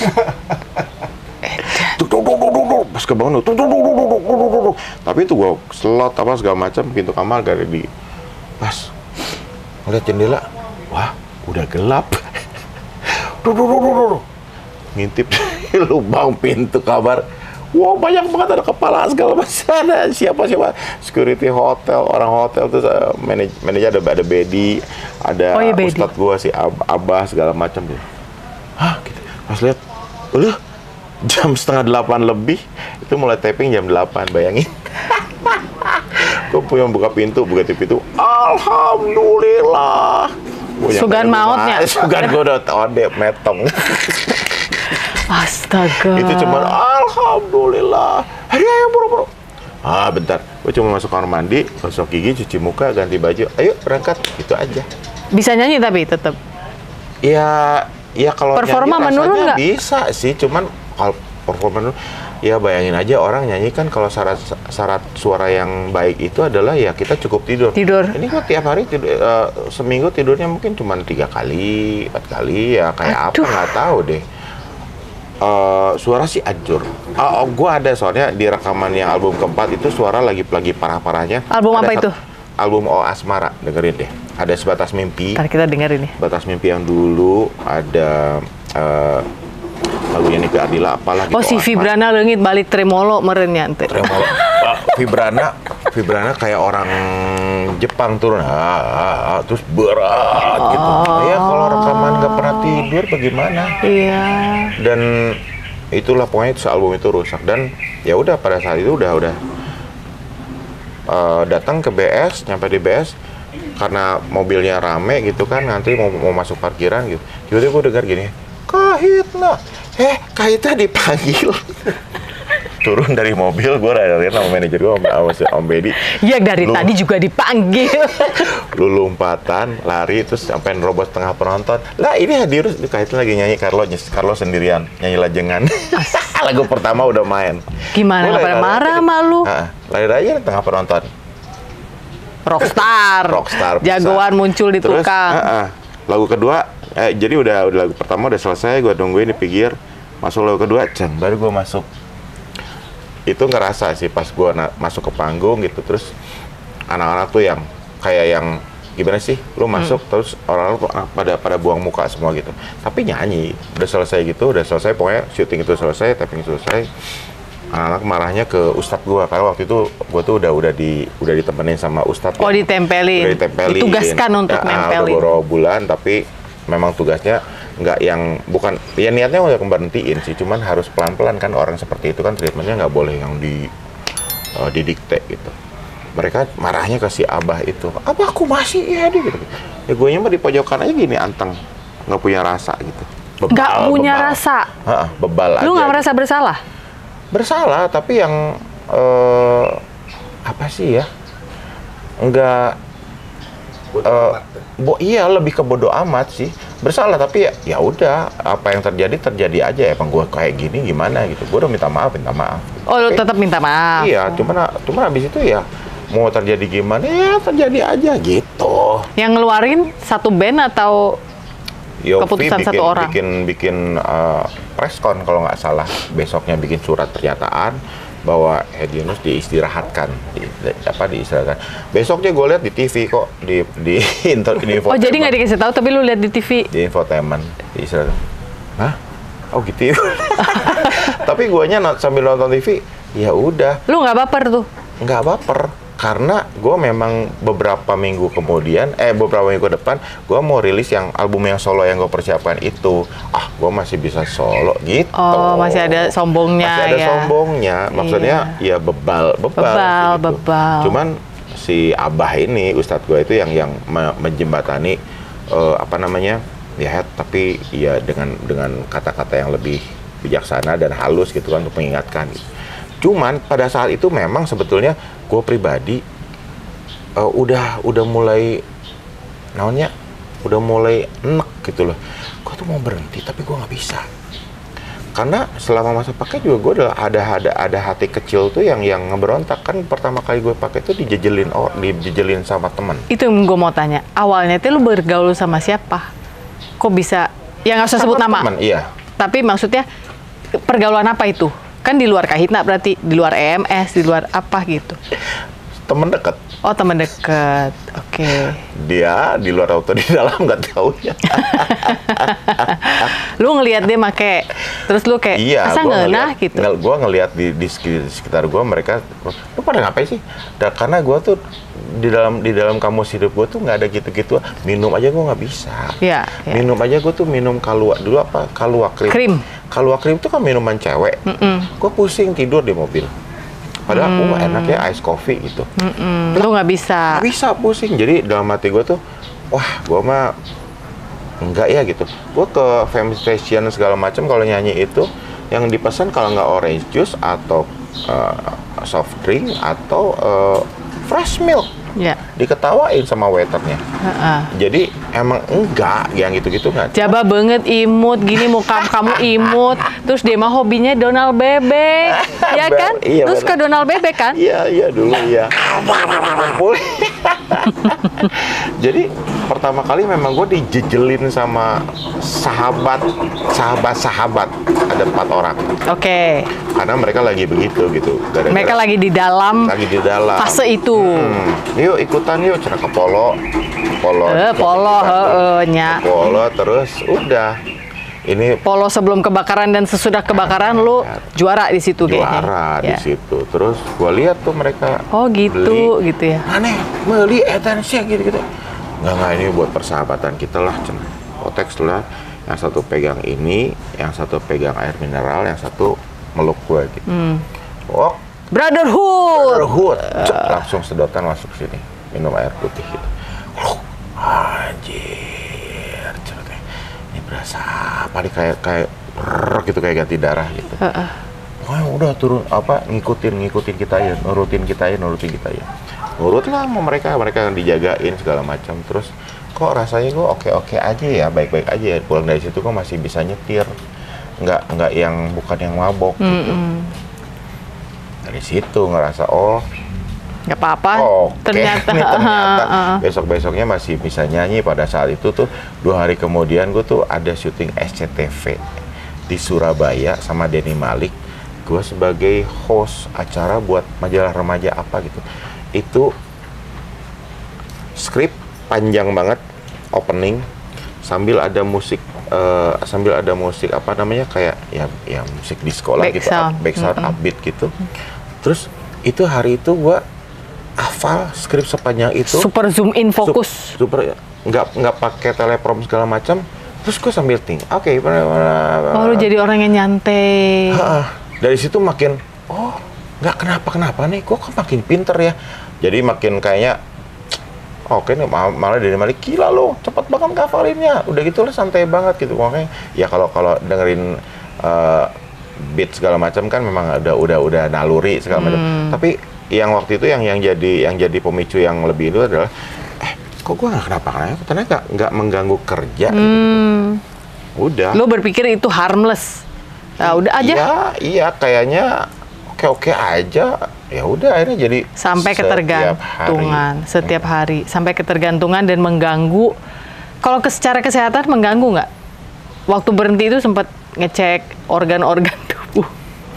Pas kebangun tapi itu gue slot apa segala macam pintu kamar gak ada di pas ngeliat jendela, wah udah gelap. Ngintip lubang pintu kamar, wah banyak banget ada kepala segala macam, ada siapa security hotel, orang hotel terus manajer ada Bedi, ada Ustadz gue si Abah segala macam gitu. Hah gitu. Pas lihat, jam 7:30 lebih, itu mulai taping jam 8, bayangin. Gue punya buka TV itu, alhamdulillah. Sugan mautnya. Sugan gue udah metong. Astaga. Itu cuma alhamdulillah. Ayo buru-buru. Bentar. Gue cuma masuk kamar mandi, gosok gigi, cuci muka, ganti baju. Ayo berangkat. Itu aja. Bisa nyanyi tapi tetap. Ya kalau performa nyanyi menurun nggak? Bisa sih, cuman kalau performa menurun, ya bayangin aja orang nyanyi kan kalau syarat suara yang baik itu adalah ya kita cukup tidur. Ini kok tiap hari seminggu tidurnya mungkin cuma 3 kali, 4 kali ya kayak apa nggak tahu deh. Suara sih hancur. Gue ada soalnya di rekaman yang album keempat itu suara lagi parah-parahnya. Album apa itu? Album O Asmara, dengerin deh. Ada Sebatas Mimpi. Ntar kita dengerin nih. Sebatas Mimpi yang dulu, ada lagunya Nike Ardila apalah gitu. Si Vibrana leungit balik tremolo meureun nya teh. Tremolo. Vibrana kayak orang Jepang turun. Terus berat gitu. Ya kalau rekaman nggak pernah tidur bagaimana? Iya. Dan itulah pokoknya album itu rusak dan ya udah pada saat itu udah datang ke BS, nyampe di BS karena mobilnya rame gitu kan, nanti mau masuk parkiran gitu. Tiba-tiba gue dengar gini, Kahitna dipanggil. Turun dari mobil, gue rada-rada sama manajer gue, sama Om Bedi. Iya dari tadi juga dipanggil. Lu lompatan, lari, terus sampai nerobos tengah penonton. Lah ini hadir, Kahitna lagi nyanyi Carlo sendirian, nyanyi Lajengan. Lagu pertama udah main. Gimana, nggak pada marah sama lu? Lari aja di tengah penonton. Rockstar jagoan muncul di terus, tukang. Lagu kedua, jadi udah lagu pertama udah selesai, gue nungguin di pinggir. Masuk lagu kedua, baru gue masuk. Itu ngerasa sih pas gue masuk ke panggung gitu, terus anak-anak tuh yang kayak yang gimana sih, lu masuk terus orang-orang pada buang muka semua gitu. Tapi nyanyi, udah selesai gitu, udah selesai pokoknya syuting itu selesai, taping selesai. Anak-anak marahnya ke Ustadz gue karena waktu itu gue tuh udah ditemenin sama Ustadz. Ditempelin. Ditugaskan untuk nempelin. Beberapa bulan tapi memang tugasnya nggak yang bukan ya niatnya udah berhentiin sih, cuman harus pelan-pelan kan orang seperti itu kan treatmentnya nggak boleh yang didikte gitu. Mereka marahnya ke si Abah itu, Abah aku masih ya gitu. Ya gue mah di pojokan aja gini anteng, nggak punya rasa gitu. Nggak punya rasa. Bebal aja. Lu nggak merasa bersalah? Bersalah, tapi yang apa sih ya? Enggak. Iya lebih ke bodo amat sih. Bersalah tapi ya udah apa yang terjadi aja. Emang gue kayak gini gimana gitu. Gue udah minta maaf. Oh lu tetap minta maaf? Iya, cuman habis itu ya mau terjadi gimana ya terjadi aja gitu. Yang ngeluarin satu band atau keputusan satu orang? Bikin preskon kalau nggak salah. Besoknya bikin surat pernyataan bahwa Hedi Yunus diistirahatkan, diistirahatkan. Besoknya gue lihat di TV kok di infotainment. Oh jadi nggak dikasih tahu tapi lu lihat di TV? Di infotainment diistirahatkan. Hah? Oh gitu. Tapi guanya sambil nonton TV, ya udah. Lu nggak baper tuh? Nggak baper. Karena gue memang beberapa minggu depan gue mau rilis yang album yang solo yang gue persiapkan itu. Gue masih bisa solo gitu. Oh masih ada sombongnya. Masih ada sombongnya. Maksudnya ya bebal. Cuman si Abah ini Ustadz gue itu yang menjembatani ya tapi ya dengan kata-kata yang lebih bijaksana dan halus gitu kan untuk mengingatkan gitu. Cuman pada saat itu memang sebetulnya gue pribadi udah mulai enek gitu loh. Gue tuh mau berhenti tapi gue nggak bisa. Karena selama masa pakai juga gue ada hati kecil tuh yang ngeberontak. Kan pertama kali gue pakai tuh dijejelin sama teman. Itu yang gue mau tanya. Awalnya tuh lu bergaul sama siapa? Kok bisa Ya nggak usah sebut nama. Teman, iya. Tapi maksudnya pergaulan apa itu? Kan di luar Kahitna berarti, di luar EMS, di luar apa gitu? Temen dekat. Oh, teman dekat. Oke. Dia di luar auto, di dalam nggak tahu ya. Lu ngelihat dia make, terus lu kayak asa ngeunah gitu. Gue ngelihat di sekitar gue, mereka lu pada ngapain sih? Karena gue tuh di dalam kamus hidup gue tuh nggak ada gitu-gitu. Minum aja gue nggak bisa. Iya. Minum aja gue tuh minum Kalua dulu, apa Kalua Krim. Kalua Krim tuh kan minuman cewek. Gue pusing tidur di mobil. Padahal aku enak ya ice coffee gitu. Lu nggak bisa. Nggak bisa, pusing. Jadi dalam hati gue tuh, wah gue mah enggak ya gitu. Gue ke Fame Station segala macam, kalau nyanyi itu yang dipesan kalau nggak orange juice atau soft drink atau fresh milk. Ya. Diketawain sama waiternya. Jadi emang enggak yang gitu-gitu nggak. Jaba banget imut gini, muka kamu imut. Terus dia mah hobinya Donald Bebek, ya kan? Iya, terus ke Donald Bebek kan? Iya dulu iya. Jadi pertama kali memang gue dijejelin sama sahabat. Ada 4 orang. Oke. Karena mereka lagi begitu gitu. Mereka lagi di dalam fase itu. Yuk ikutan yuk, cina ke polo nya. Polo terus udah. Ini polo sebelum kebakaran dan sesudah kebakaran lu juara di situ kayaknya. Juara di situ. Terus gua lihat tuh mereka. Oh gitu, beli, gitu ya. Aneh, beli etansia gitu. Enggak ini buat persahabatan kita lah, cina. Konteks lah. Yang satu pegang ini, yang satu pegang air mineral, yang satu meluk gua gitu. Oh, Brotherhood. Langsung sedotan masuk sini. Minum air putih gitu. Anjir. Ini berasa apa nih, kayak gitu, kayak ganti darah gitu. Pokoknya udah turun ngikutin kita ya, nurutin kita ya. Nurut lah sama mereka yang dijagain segala macam. Terus kok rasanya gue oke aja ya, baik-baik aja ya. Pulang dari situ gue masih bisa nyetir. Nggak yang bukan yang mabok gitu. Dari situ ngerasa nggak apa-apa. Ternyata besok-besoknya masih bisa nyanyi. Pada saat itu tuh 2 hari kemudian gue tuh ada syuting SCTV di Surabaya sama Denny Malik. Gue sebagai host acara buat majalah remaja apa gitu. Itu skrip panjang banget, opening sambil ada musik apa namanya, kayak ya musik di sekolah gitu, background upbeat gitu. Terus itu hari itu gua hafal skrip sepanjang itu. Super zoom in fokus. Super nggak pakai teleprom segala macam. Terus gua sambil think, lu jadi orang yang nyantai. Dari situ makin nggak kenapa nih, gua kan makin pinter ya. Jadi makin kayaknya nih malah dari Malik, gila lo, cepet banget ngafalinnya. Udah gitu lo santai banget gitu. Makanya ya kalau dengerin beat segala macam kan memang udah naluri segala macam. Tapi yang waktu itu yang jadi pemicu yang lebih itu adalah kok gue nggak kenapa-kenapa, ternyata nggak mengganggu kerja gitu. Udah. Lo berpikir itu harmless? Nah, udah aja. Iya kayaknya oke aja. Ya udah akhirnya jadi sampai ketergantungan setiap hari, sampai ketergantungan dan mengganggu. Kalau secara kesehatan mengganggu nggak? Waktu berhenti itu sempat ngecek organ-organ tubuh.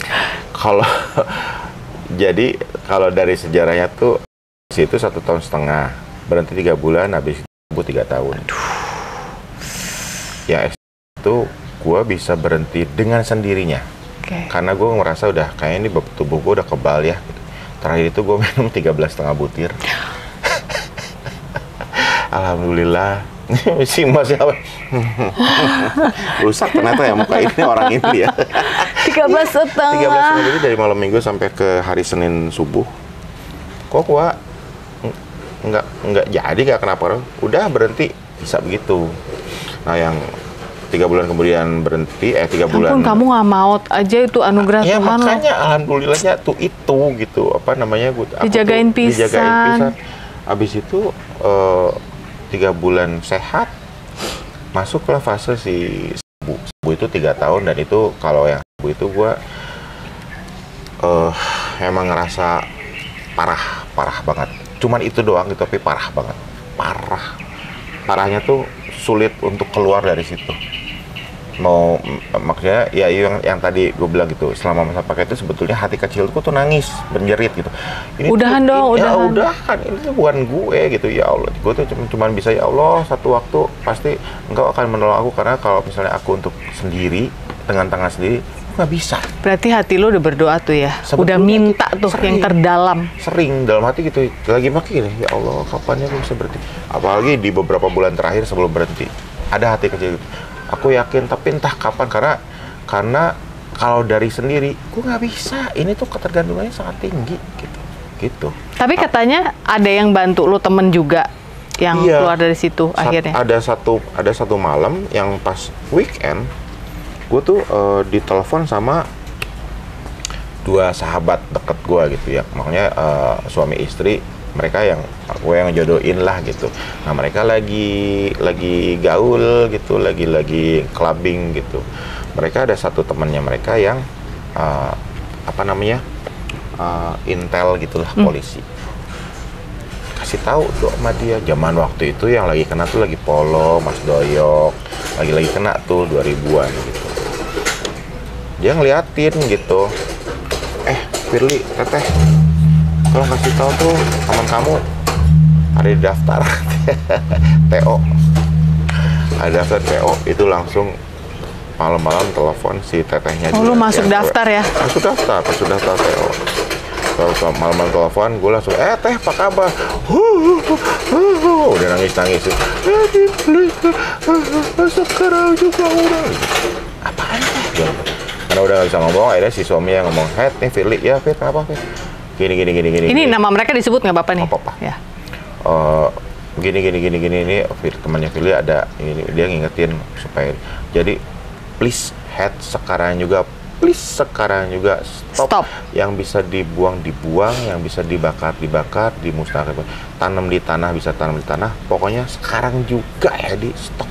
Kalau dari sejarahnya tuh itu 1,5 tahun, berhenti 3 bulan, habis itu 3 tahun. Ya itu gue bisa berhenti dengan sendirinya. Karena gue ngerasa udah kayaknya ini tubuh gue udah kebal ya. Terakhir itu gue minum 13,5 butir. Alhamdulillah. Si Mas siapa? Rusak ternyata ya muka ini orang ini ya. 13,5 butir dari malam Minggu sampai ke hari Senin subuh. Kok gue nggak jadi, nggak kenapa. Udah berhenti bisa begitu. Nah yang 3 bulan kemudian berhenti, 3 bulan. Ampun, kamu nggak maut aja, itu anugerah Tuhan. Ya makanya alhamdulillahnya tuh itu gitu, apa namanya, dijagain pisan. Abis itu 3 bulan sehat, masuklah fase si Sabu itu 3 tahun, dan itu kalau yang Sabu itu gue emang ngerasa parah banget. Cuman itu doang gitu, tapi parah banget, parahnya tuh sulit untuk keluar dari situ. maksudnya ya yang tadi gue bilang gitu, selama masa pakai itu sebetulnya hati kecilku tuh nangis menjerit gitu. Ini udahan tuh, dong, ya, udahan. udahan, ini tuh bukan gue gitu. Ya Allah, gue tuh cuman bisa, ya Allah, satu waktu pasti Engkau akan menolong aku, karena kalau misalnya aku untuk sendiri dengan tangan sendiri nggak bisa. Berarti hati lo udah berdoa tuh ya, sebetulnya udah minta tuh sering, yang terdalam. Sering dalam hati gitu, lagi makin ya Allah, kapannya gue bisa berhenti. Apalagi di beberapa bulan terakhir sebelum berhenti, ada hati kecil gitu. Aku yakin, tapi entah kapan, karena kalau dari sendiri, gue nggak bisa. Ini tuh ketergantungannya sangat tinggi, gitu. Tapi katanya ada yang bantu lo, temen juga yang keluar dari situ akhirnya. Ada satu malam yang pas weekend, gue tuh ditelepon sama 2 sahabat deket gue gitu ya, makanya suami istri. Mereka yang gue yang jodohin lah gitu. Nah mereka lagi gaul gitu, lagi clubbing gitu. Mereka ada satu temannya mereka yang intel gitulah, polisi. Kasih tahu tuh sama dia, zaman waktu itu yang lagi kena tuh lagi Polo, Mas Doyok, lagi kena tuh 2000-an gitu. Dia ngeliatin gitu, Firly, Teteh, tolong kasih tahu tuh teman kamu ada di daftar TO. Ada daftar TO. Itu langsung malam-malam telepon si tetehnya. Oh, lu masuk daftar ya? Masuk daftar TO. Kalau malam-malam telepon, gue langsung, Teh, apa kabar? Udah nangis-nangis. Sekarang juga udah. Apaan Teh? Karena udah gak bisa ngomong, akhirnya si suami yang ngomong, nih Firly, ya Fir, apa Fir? Gini. Ini nama mereka disebut nggak Bapak nih? Apa-apa. Ya. Gini. Ini temannya Firly ada, ini dia ngingetin supaya, jadi please sekarang juga stop. Yang bisa dibuang, yang bisa dibakar, dimusnahkan. Tanam di tanah, bisa tanam di tanah. Pokoknya sekarang juga ya, di stop.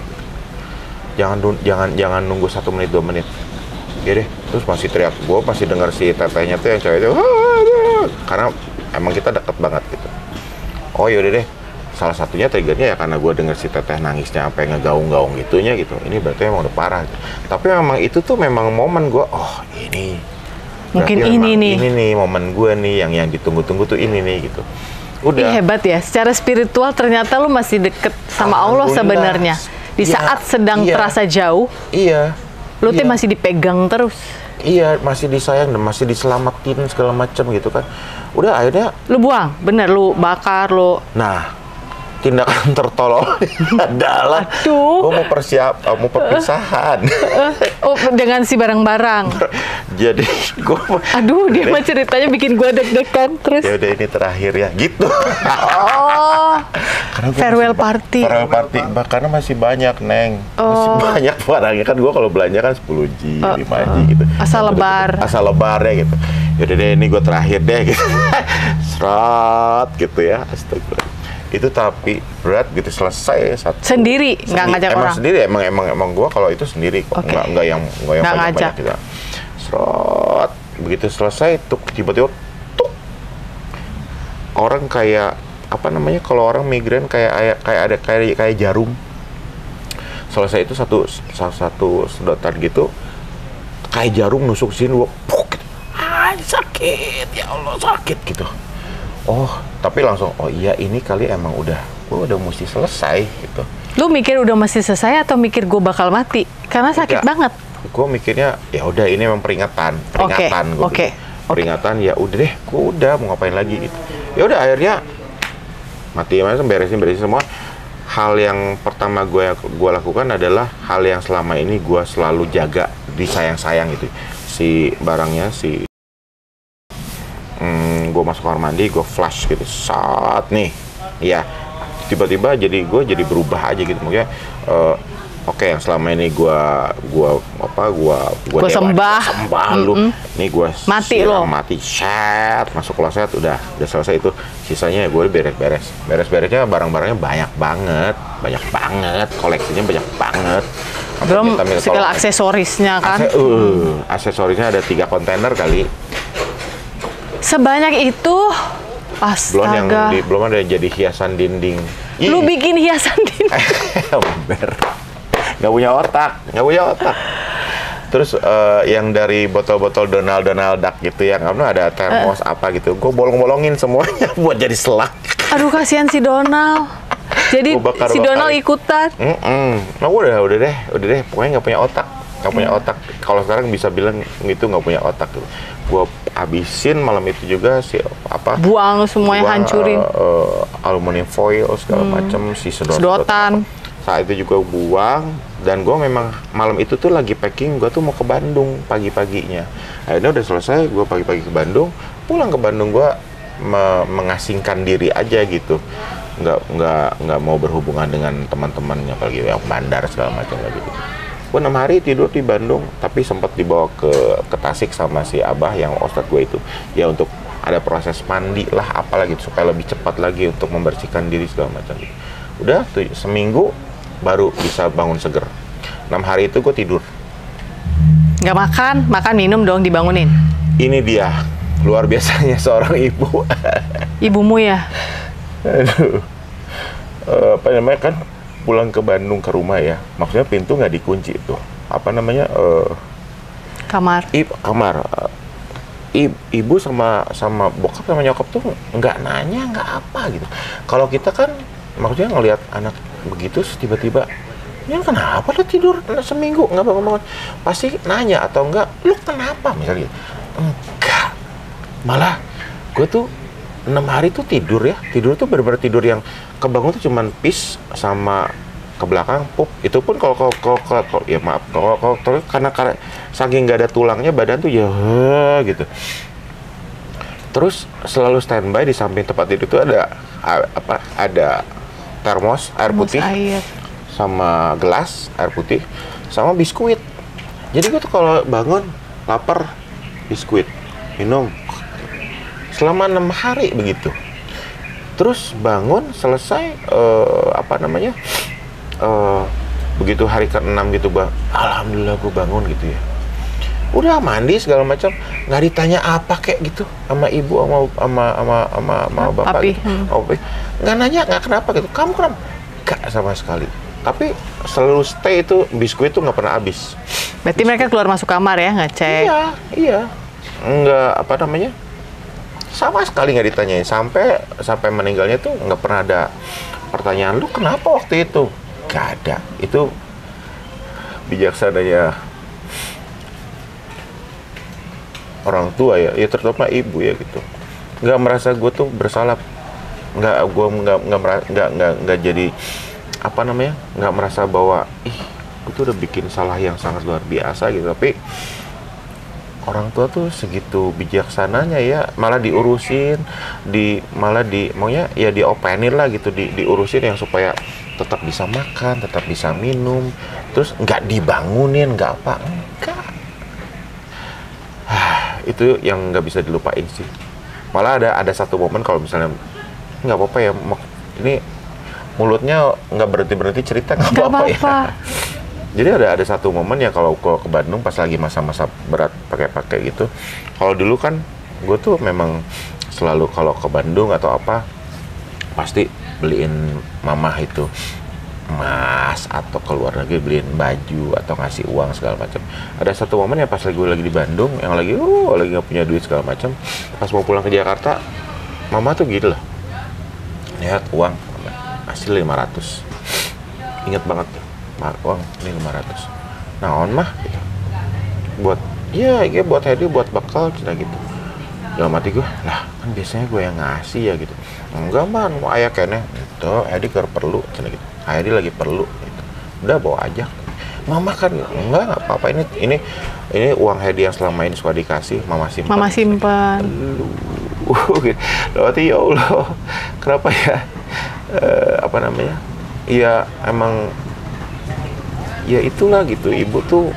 Jangan nunggu 1 menit 2 menit. Ya deh, terus masih teriak. Gue masih dengar si tetehnya tuh yang cewek itu, karena emang kita deket banget gitu. Oh yaudah deh, salah satunya triggernya ya karena gue denger si teteh nangisnya sampai ngegaung-gaung gitunya gitu. Ini berarti emang udah parah gitu. Tapi memang itu tuh memang momen gue, ini mungkin ini nih momen gue nih yang ditunggu-tunggu tuh ini nih gitu. Udah. Ih, hebat ya, secara spiritual ternyata lu masih deket sama Allah sebenarnya. Di saat sedang terasa jauh. Iya. Lu tuh masih dipegang terus. Iya, masih disayang dan masih diselamatin segala macam gitu kan. Udah akhirnya lu buang, bener, lu bakar, lu. Nah, tindakan tertolong adalah gue mau perpisahan. Dengan si barang-barang. Jadi gue dia mah ceritanya bikin gue deg-degan terus. Ya udah, ini terakhir ya gitu. Karena farewell party, karena masih banyak, Neng. Masih banyak barangnya kan. Gue kalau belanja kan 10G, 5G gitu. Asal lebar ya gitu. Yaudah deh, ini gue terakhir deh gitu. Serot gitu ya. Astagfirullah. Itu tapi berat gitu, selesai sendiri, nggak ngajak emang orang. Sendiri emang gue kalau itu sendiri kok. Nggak yang banyak gitu. Serot, begitu selesai tuh tiba-tiba orang kayak kalau orang migrain kayak jarum. Selesai itu satu sedotan gitu kayak jarum nusuk sini, sakit, ya Allah sakit gitu. Tapi langsung, iya ini kali emang gue udah mesti selesai gitu. Lu mikir udah mesti selesai atau mikir gue bakal mati? Karena sakit banget. Gue mikirnya ya udah ini memang peringatan gue. Peringatan, ya udah deh, gue udah mau ngapain lagi gitu. Ya udah akhirnya mati, beresin semua. Hal yang pertama gue lakukan adalah hal yang selama ini gue selalu jaga, disayang-sayang gitu. Si barangnya, gue masuk kamar mandi, gue flash gitu, saat nih, ya tiba-tiba gue jadi berubah aja gitu, mungkin yang selama ini gue sembah lu, nih gue mati set, masuk kloset, udah selesai itu, sisanya gue beresnya barang-barangnya banyak banget, koleksinya banyak banget. Belum segala aksesorisnya kan? Aksesorisnya ada 3 kontainer kali. Sebanyak itu, astaga. Belum ada jadi hiasan dinding. Lu bikin hiasan dinding? Nggak nggak punya otak. Terus yang dari botol-botol Donald Duck gitu yang ada termos apa gitu, gue bolong-bolongin semuanya buat jadi selak. Aduh kasihan si Donald. Jadi si Donald ikutan. Nah udah deh, pokoknya nggak punya otak. Kalau sekarang bisa bilang itu nggak punya otak gitu. Gue habisin malam itu juga buang semuanya, hancurin aluminium foil segala macam, si sedotan. Saat itu juga buang, dan gue memang malam itu tuh lagi packing, gue tuh mau ke Bandung pagi-paginya. Akhirnya udah selesai, gue pagi-pagi ke Bandung, pulang ke Bandung gue mengasingkan diri aja gitu, nggak mau berhubungan dengan teman-temannya, apalagi yang bandar segala macam lagi. Gue 6 hari tidur di Bandung, tapi sempat dibawa ke Tasik sama si Abah yang ustadz gue itu, ya untuk ada proses mandi lah apalagi supaya lebih cepat lagi untuk membersihkan diri segala macam gitu. Udah tuh seminggu baru bisa bangun seger. 6 hari itu gue tidur. Nggak makan minum dong dibangunin. Ini dia luar biasanya seorang ibu. Ibumu ya? Aduh. Apa namanya kan pulang ke Bandung ke rumah ya. Maksudnya pintu nggak dikunci tuh. Apa namanya? Kamar. Kamar. Ibu sama bokap sama nyokap tuh nggak nanya nggak apa gitu. Kalau kita kan maksudnya ngelihat anak begitu tiba-tiba, ya kenapa lu tidur seminggu nggak bangun-bangun, pasti nanya atau enggak, lu kenapa misalnya. Enggak, malah gue tuh 6 hari tuh tidur tuh bener-bener tidur yang kebangun tuh cuman pis sama ke belakang pup. Itu pun kalau ya maaf kalau karena saking nggak ada tulangnya badan tuh ya gitu. Terus selalu standby di samping tempat tidur itu ada termos air putih, sama gelas air putih, sama biskuit. Jadi gue tuh kalau bangun lapar, biskuit, minum selama 6 hari begitu. Terus bangun selesai begitu hari ke-6 gitu bang, alhamdulillah gue bangun gitu ya. Udah mandi segala macam, nggak ditanya apa kayak gitu sama ibu sama bapak gitu. Nggak nanya, nggak kenapa gitu. Kamu kenapa? Nggak sama sekali. Tapi selalu stay itu biskuit itu nggak pernah habis. Berarti mereka keluar masuk kamar ya, ngecek? Iya. Nggak sama sekali nggak ditanyain. Sampai meninggalnya tuh nggak pernah ada pertanyaan, lu kenapa waktu itu? Nggak ada. Itu bijaksananya orang tua ya terutama ibu ya gitu. Nggak merasa gue tuh bersalah, nggak jadi nggak merasa bahwa gue tuh udah bikin salah yang sangat luar biasa gitu. Tapi orang tua tuh segitu bijaksananya ya, malah diurusin, maunya ya diopenin lah gitu, diurusin yang supaya tetap bisa makan, tetap bisa minum, terus nggak dibangunin, enggak. Itu yang nggak bisa dilupain sih. Malah ada satu momen kalau misalnya nggak apa-apa ya, ini mulutnya nggak berhenti cerita nggak apa-apa ya. Jadi ada satu momen ya kalau ke Bandung pas lagi masa-masa berat pakai gitu. Kalau dulu kan gue tuh memang selalu kalau ke Bandung atau apa pasti beliin mamah itu emas atau ke luar negeri beliin baju atau ngasih uang segala macam. Ada satu momen ya pas gue lagi di Bandung yang lagi nggak punya duit segala macam, pas mau pulang ke Jakarta mama tuh gitu loh, lihat uang hasil 500, inget banget tuh, uang ini 500 naon mah gitu, buat buat Hedi buat bekal cina gitu. Dalam hati gue, lah kan biasanya gue yang ngasih ya gitu. Enggak man, mau ayah kene itu Hedi perlu cina gitu. Hedi lagi perlu gitu. Udah bawa aja. Mama kan enggak apa-apa, ini uang Hedi yang selama ini suka dikasih mama simpan. Mama simpan. Gitu. Berarti ya Allah, kenapa ya? Ya emang ya itulah gitu, ibu tuh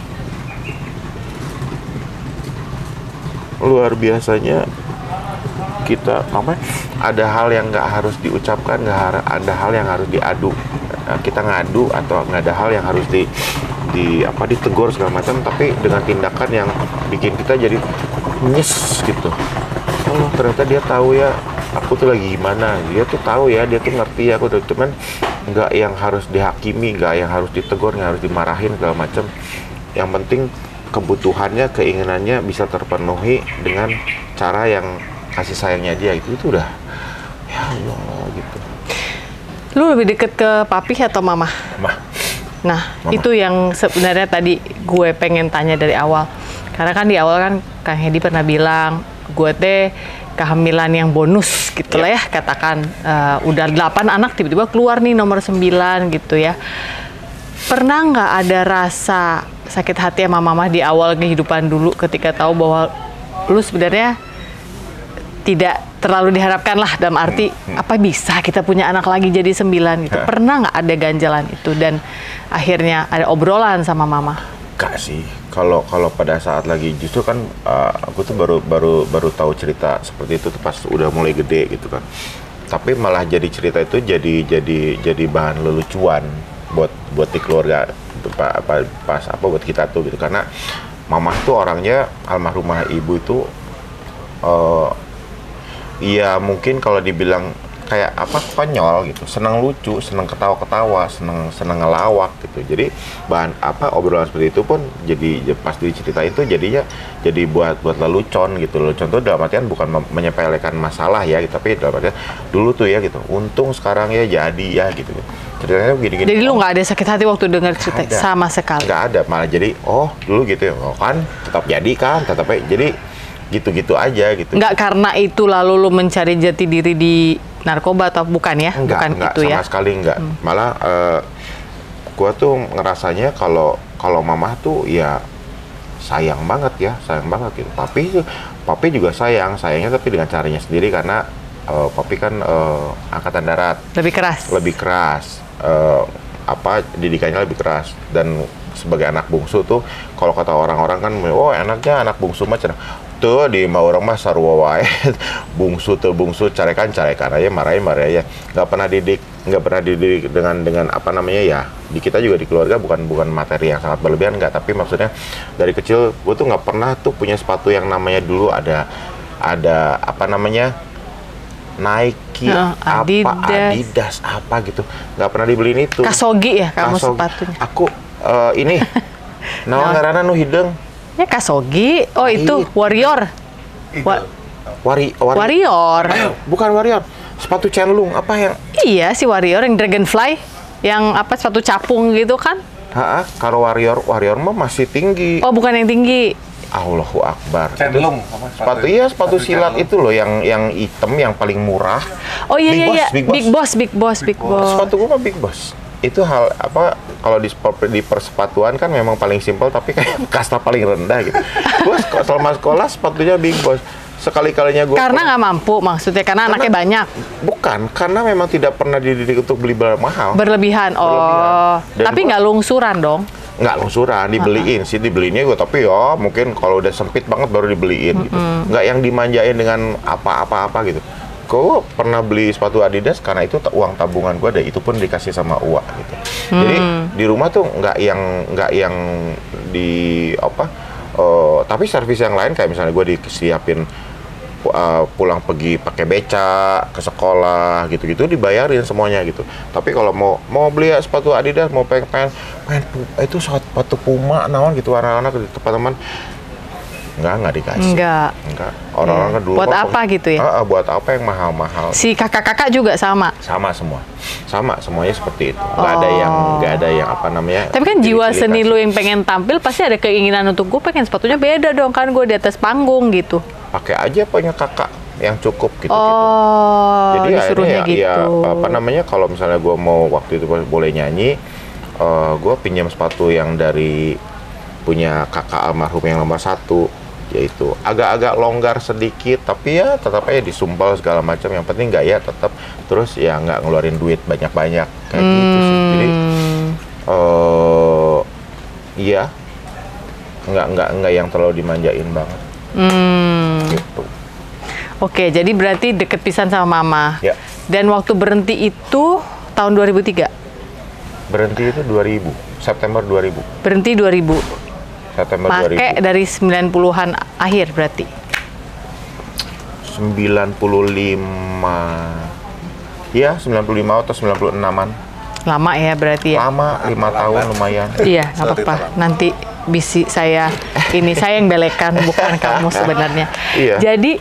luar biasanya. Kita ada hal yang nggak harus diucapkan, ada hal yang harus diadu. Kita ngadu atau nggak ada hal yang harus ditegur segala macam, tapi dengan tindakan yang bikin kita jadi nyes gitu. Ternyata dia tahu ya aku tuh lagi gimana, dia tuh tahu ya, dia tuh ngerti ya aku, cuman nggak yang harus dihakimi, nggak yang harus ditegur, nggak harus dimarahin segala macam. Yang penting kebutuhannya, keinginannya bisa terpenuhi dengan cara yang kasih sayangnya dia, itu udah ya Allah gitu. Lu lebih deket ke papi atau mama? Nah, mama. Itu yang sebenarnya tadi gue pengen tanya dari awal. Karena kan di awal kan Kang Hedi pernah bilang, gue teh kehamilan yang bonus gitu lah ya, katakan udah 8 anak tiba-tiba keluar nih nomor 9 gitu ya. Pernah nggak ada rasa sakit hati sama mama di awal kehidupan dulu ketika tahu bahwa lu sebenarnya tidak terlalu diharapkan lah, dalam arti apa bisa kita punya anak lagi jadi 9 gitu. Pernah nggak ada ganjalan itu dan akhirnya ada obrolan sama mama? Enggak sih. Kalau pada saat lagi justru kan aku tuh baru tahu cerita seperti itu tuh pas udah mulai gede gitu kan. Tapi malah jadi cerita itu jadi bahan lelucuan buat di keluarga pas buat kita tuh gitu, karena mama tuh orangnya, almarhumah ibu itu ya mungkin kalau dibilang kayak apa, konyol gitu, senang lucu, senang ketawa-ketawa, senang ngelawak gitu. Jadi bahan obrolan seperti itu pun jadi pas diceritain tuh jadinya jadi buat lelucon gitu. Lelucon tuh dalam artian bukan menyepelekan masalah ya, tapi dalam artian dulu tuh ya gitu. Untung sekarang ya jadi ya gitu. Ceritanya gini-gini. Jadi lu nggak ada sakit hati waktu dengar cerita sama sekali? Nggak ada, malah jadi dulu gitu ya, kan tetap jadi kan, jadi gitu-gitu aja gitu. Nggak karena itu lalu lu mencari jati diri di narkoba atau bukan ya? Enggak, itu sama ya? sekali enggak. Malah gua tuh ngerasanya kalau mama tuh ya sayang banget gitu. Papi juga sayangnya tapi dengan caranya sendiri, karena papi kan angkatan darat. Lebih keras. Didikannya lebih keras, dan sebagai anak bungsu tuh kalau kata orang-orang kan, enaknya anak bungsu macam tuh di orang mah sarua wae. bungsu carekan aja, marahin aja. nggak pernah dididik dengan apa namanya ya, di kita juga di keluarga bukan materi yang sangat berlebihan, nggak, tapi maksudnya dari kecil gue tuh nggak pernah tuh punya sepatu yang namanya dulu ada apa namanya Nike, Adidas apa gitu, nggak pernah dibeliin itu. Kasogi ya kamu sepatunya? Aku ini naon ngaranna nu hidung ya, Kasogi. Itu Warrior. Warrior. Bukan Warrior. Sepatu Cenlung apa yang? Iya, si Warrior yang Dragonfly, yang sepatu capung gitu kan? Kalau Warrior mah masih tinggi. Oh, bukan yang tinggi. Allahu Akbar. Cenlung. Sepatu silat itu loh, yang hitam, yang paling murah. Oh iya. Big Boss. Sepatu gua mah Big Boss. Itu hal kalau di persepatuan kan memang paling simpel, tapi kayak kasta paling rendah gitu. Gue selama sekolah sepatunya Big Boss. Sekali-kalinya gue karena nggak mampu, maksudnya karena anaknya banyak. Bukan, karena memang tidak pernah dididik untuk beli barang mahal. Berlebihan. Tapi nggak lungsuran dong? Nggak lungsuran, dibeliin sih, dibeliinnya gue, tapi ya mungkin kalau udah sempit banget baru dibeliin gitu. Nggak yang dimanjain dengan apa-apa gitu. Gue pernah beli sepatu Adidas karena itu uang tabungan gue, deh itu pun dikasih sama uak gitu. Jadi di rumah tuh nggak yang di tapi servis yang lain kayak misalnya gue disiapin pulang pergi pakai beca ke sekolah gitu-gitu dibayarin semuanya gitu. Tapi kalau mau beli sepatu Adidas, mau pengen itu sepatu Puma naon gitu anak-anak di tempat teman, Enggak dikasih. Enggak. Orang-orang kan dulu buat apa gitu ya? Buat apa yang mahal-mahal. Si kakak-kakak juga sama? Sama semua. Semuanya seperti itu. Enggak ada yang apa namanya. Tapi kan jiwa seni lu yang pengen tampil pasti ada keinginan untuk gue pengen sepatunya beda dong, kan gue di atas panggung gitu. Pakai aja punya kakak yang cukup gitu. Jadi akhirnya ya apa namanya, kalau misalnya gue mau waktu itu boleh nyanyi, gue pinjam sepatu yang dari punya kakak almarhum yang nomor 1. Yaitu agak-agak longgar sedikit, tapi ya tetap aja disumpal segala macam, yang penting gaya tetap, terus ya nggak ngeluarin duit banyak-banyak kayak gitu sih. Jadi iya nggak yang terlalu dimanjain banget gitu. Oke, jadi berarti deket pisan sama mama ya. Dan waktu berhenti itu tahun 2003? Berhenti itu 2000, September 2000. Berhenti 2000. September Make 2000. Dari 90-an akhir berarti? 95. Ya, 95 atau 96-an. Lama ya berarti ya? Lama, 5 tahun lumayan. Iya, nggak apa-apa. Nanti saya yang belekan, bukan kamu sebenarnya. Iya. Jadi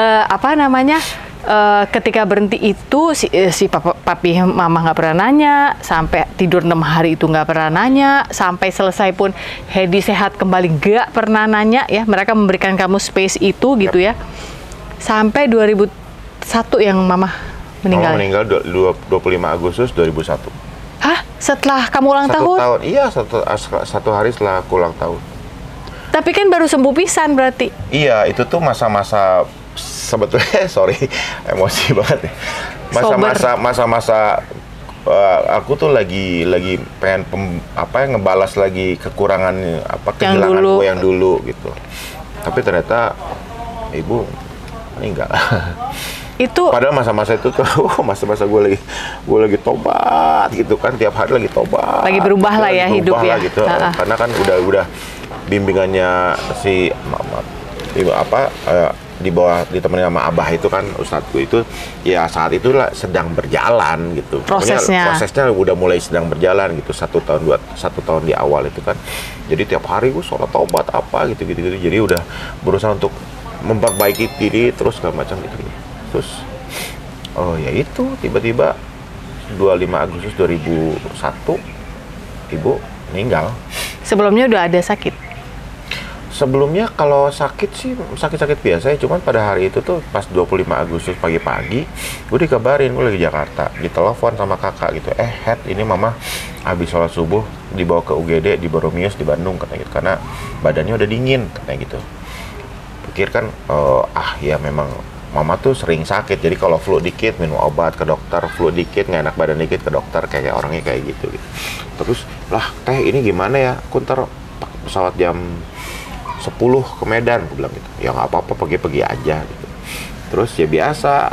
ketika berhenti itu si papi mama nggak pernah nanya, sampai tidur 6 hari itu nggak pernah nanya, sampai selesai pun Hedi sehat kembali nggak pernah nanya ya. Mereka memberikan kamu space itu gitu ya. Sampai 2001 yang mama meninggal. Mama meninggal 25 Agustus 2001. Hah? Setelah kamu ulang tahun? 1 tahun, iya, satu hari setelah aku ulang tahun. Tapi kan baru sembuh pisan berarti. Iya, itu tuh masa-masa sebetulnya sorry emosi banget ya. Masa-masa aku tuh lagi pengen ngebalas lagi kekurangan kehilanganku yang dulu gitu. Tapi ternyata ibu meninggal. Itu padahal masa-masa itu tuh masa-masa gue lagi tobat gitu kan, tiap hari lagi tobat. Lagi berubah lah ya hidup ya. Gitu. Karena kan udah bimbingannya si di bawah ditemani sama abah itu kan, ustadku itu ya saat itulah sedang berjalan gitu. Prosesnya udah mulai sedang berjalan gitu, 1 tahun di awal itu kan. Jadi tiap hari gue sholat tobat gitu. Jadi udah berusaha untuk memperbaiki diri terus segala macam gitu. Terus ya itu tiba-tiba 25 Agustus 2001 ibu meninggal. Sebelumnya udah ada sakit? Sebelumnya kalau sakit sih sakit-sakit biasa ya, cuman pada hari itu tuh pas 25 Agustus pagi-pagi gue dikabarin gue lagi Jakarta, ditelepon sama kakak gitu, Het, ini mama habis sholat subuh dibawa ke UGD di Boromius di Bandung katanya gitu, karena badannya udah dingin katanya gitu. Pikir kan ya memang mama tuh sering sakit, jadi kalau flu dikit minum obat ke dokter, flu dikit nggak enak badan dikit ke dokter, kayak orangnya kayak gitu. Terus lah teh ini gimana ya, aku ntar pesawat jam 10 ke Medan, aku bilang gitu. Ya nggak apa-apa, pergi-pergi aja gitu. Terus ya biasa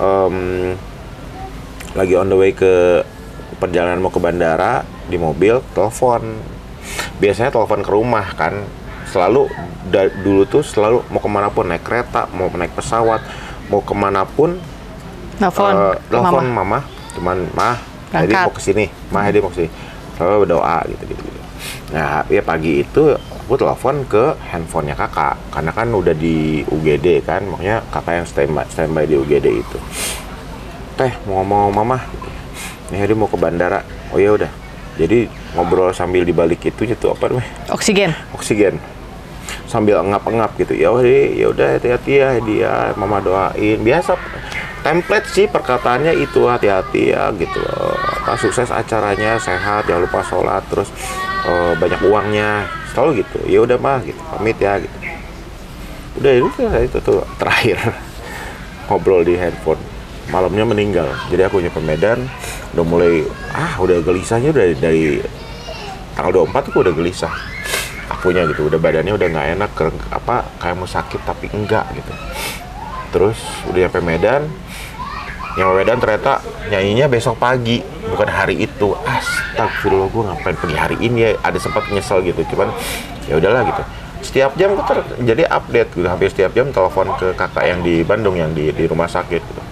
lagi on the way ke perjalanan mau ke bandara, di mobil telepon. Biasanya telepon ke rumah kan, selalu dulu tuh selalu mau kemana pun, naik kereta, mau naik pesawat, mau kemana pun telepon mama, cuman Hedi mau kesini, Hedi mau kesini, selalu berdoa gitu. Nah ya pagi itu aku telepon ke handphonenya kakak, karena kan udah di UGD kan, makanya kakak yang standby di UGD itu. Teh mau ngomong mama, nih Hedi mau ke bandara. Oh ya udah. Jadi ngobrol sambil dibalik itu apa namanya? Oksigen. Sambil ngap-ngap gitu. Ya udah hati-hati ya dia, mama doain. Biasa template sih perkataannya itu, hati-hati ya gitu. Sukses acaranya, sehat, jangan lupa sholat, terus banyak uangnya, selalu gitu. Ya udah mah gitu, pamit ya gitu. Udah itu tuh terakhir ngobrol di handphone. Malamnya meninggal. Jadi aku nyampe Medan udah mulai udah gelisahnya dari tanggal 24 aku udah gelisah. Akunya gitu, udah badannya udah nggak enak, kayak mau sakit tapi enggak gitu. Terus udah nyampe Medan ternyata nyanyinya besok pagi, bukan hari itu. Astagfirullah, gue ngapain pergi hari ini ya? Ada sempat nyesel gitu, cuman ya udahlah gitu. Setiap jam gue jadi update gitu, hampir setiap jam telepon ke kakak yang di Bandung, yang di rumah sakit gitu.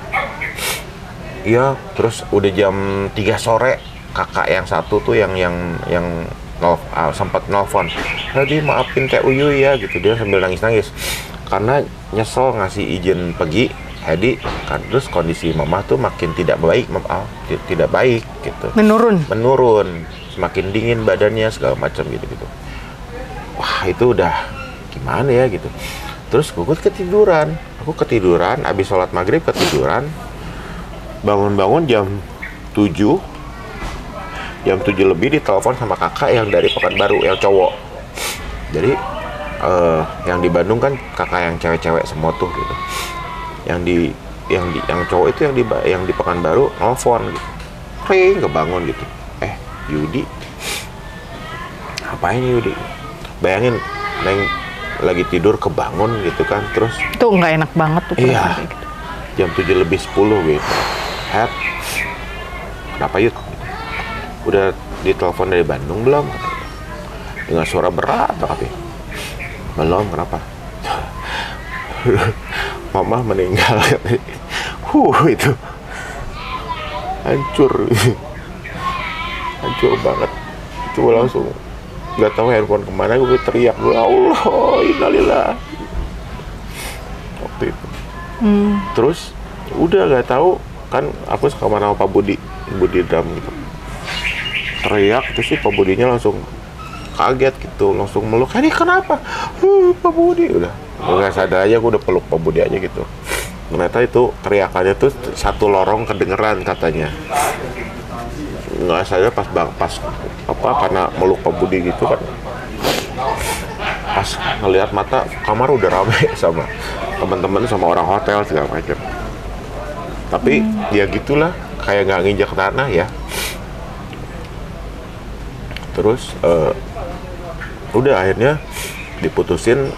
Iya, terus udah jam 3 sore kakak yang satu tuh yang sempat nelfon, tadi maafin Teh Uyu ya gitu, dia sambil nangis karena nyesel ngasih izin pergi Hedi kan. Terus kondisi mama tuh makin tidak baik gitu, menurun, semakin dingin badannya segala macam gitu. Wah itu udah gimana ya gitu. Terus aku ketiduran abis sholat maghrib, ketiduran, bangun jam 7 lebih ditelepon sama kakak yang dari Pekanbaru, yang cowok. Jadi yang di Bandung kan kakak yang cewek-cewek semua tuh gitu. Yang cowok itu yang di Pekanbaru nelfon gitu. Kebangun gitu. Yudi. Apain Yudi? Bayangin Neng lagi tidur kebangun gitu kan, terus itu nggak enak banget tuh. Iya. Jam 7 lebih 10 gitu. Het, kenapa Yud? Udah ditelepon dari Bandung belum? Dengan suara berat banget ya. Belum, kenapa? Mama meninggal. Itu hancur. hancur banget. Coba langsung nggak tahu handphone kemana, gue teriak, ya Allah, innalillah. Waktu itu. Terus udah nggak tahu kan, aku sekamar sama Pak Budi Dam gitu. Teriak, terus sih Pak Budinya langsung kaget gitu, langsung meluk. Ini kenapa? Pak Budi udah nggak sadar aja, gue udah peluk Pak Budi aja gitu. Ternyata itu teriakannya tuh satu lorong kedengeran katanya. Nggak sadar pas karena meluk Pak Budi gitu kan, pas ngelihat mata kamar udah rame sama teman-teman, sama orang hotel segala macam. Tapi ya gitulah, kayak nggak nginjak tanah ya. Terus udah akhirnya diputusin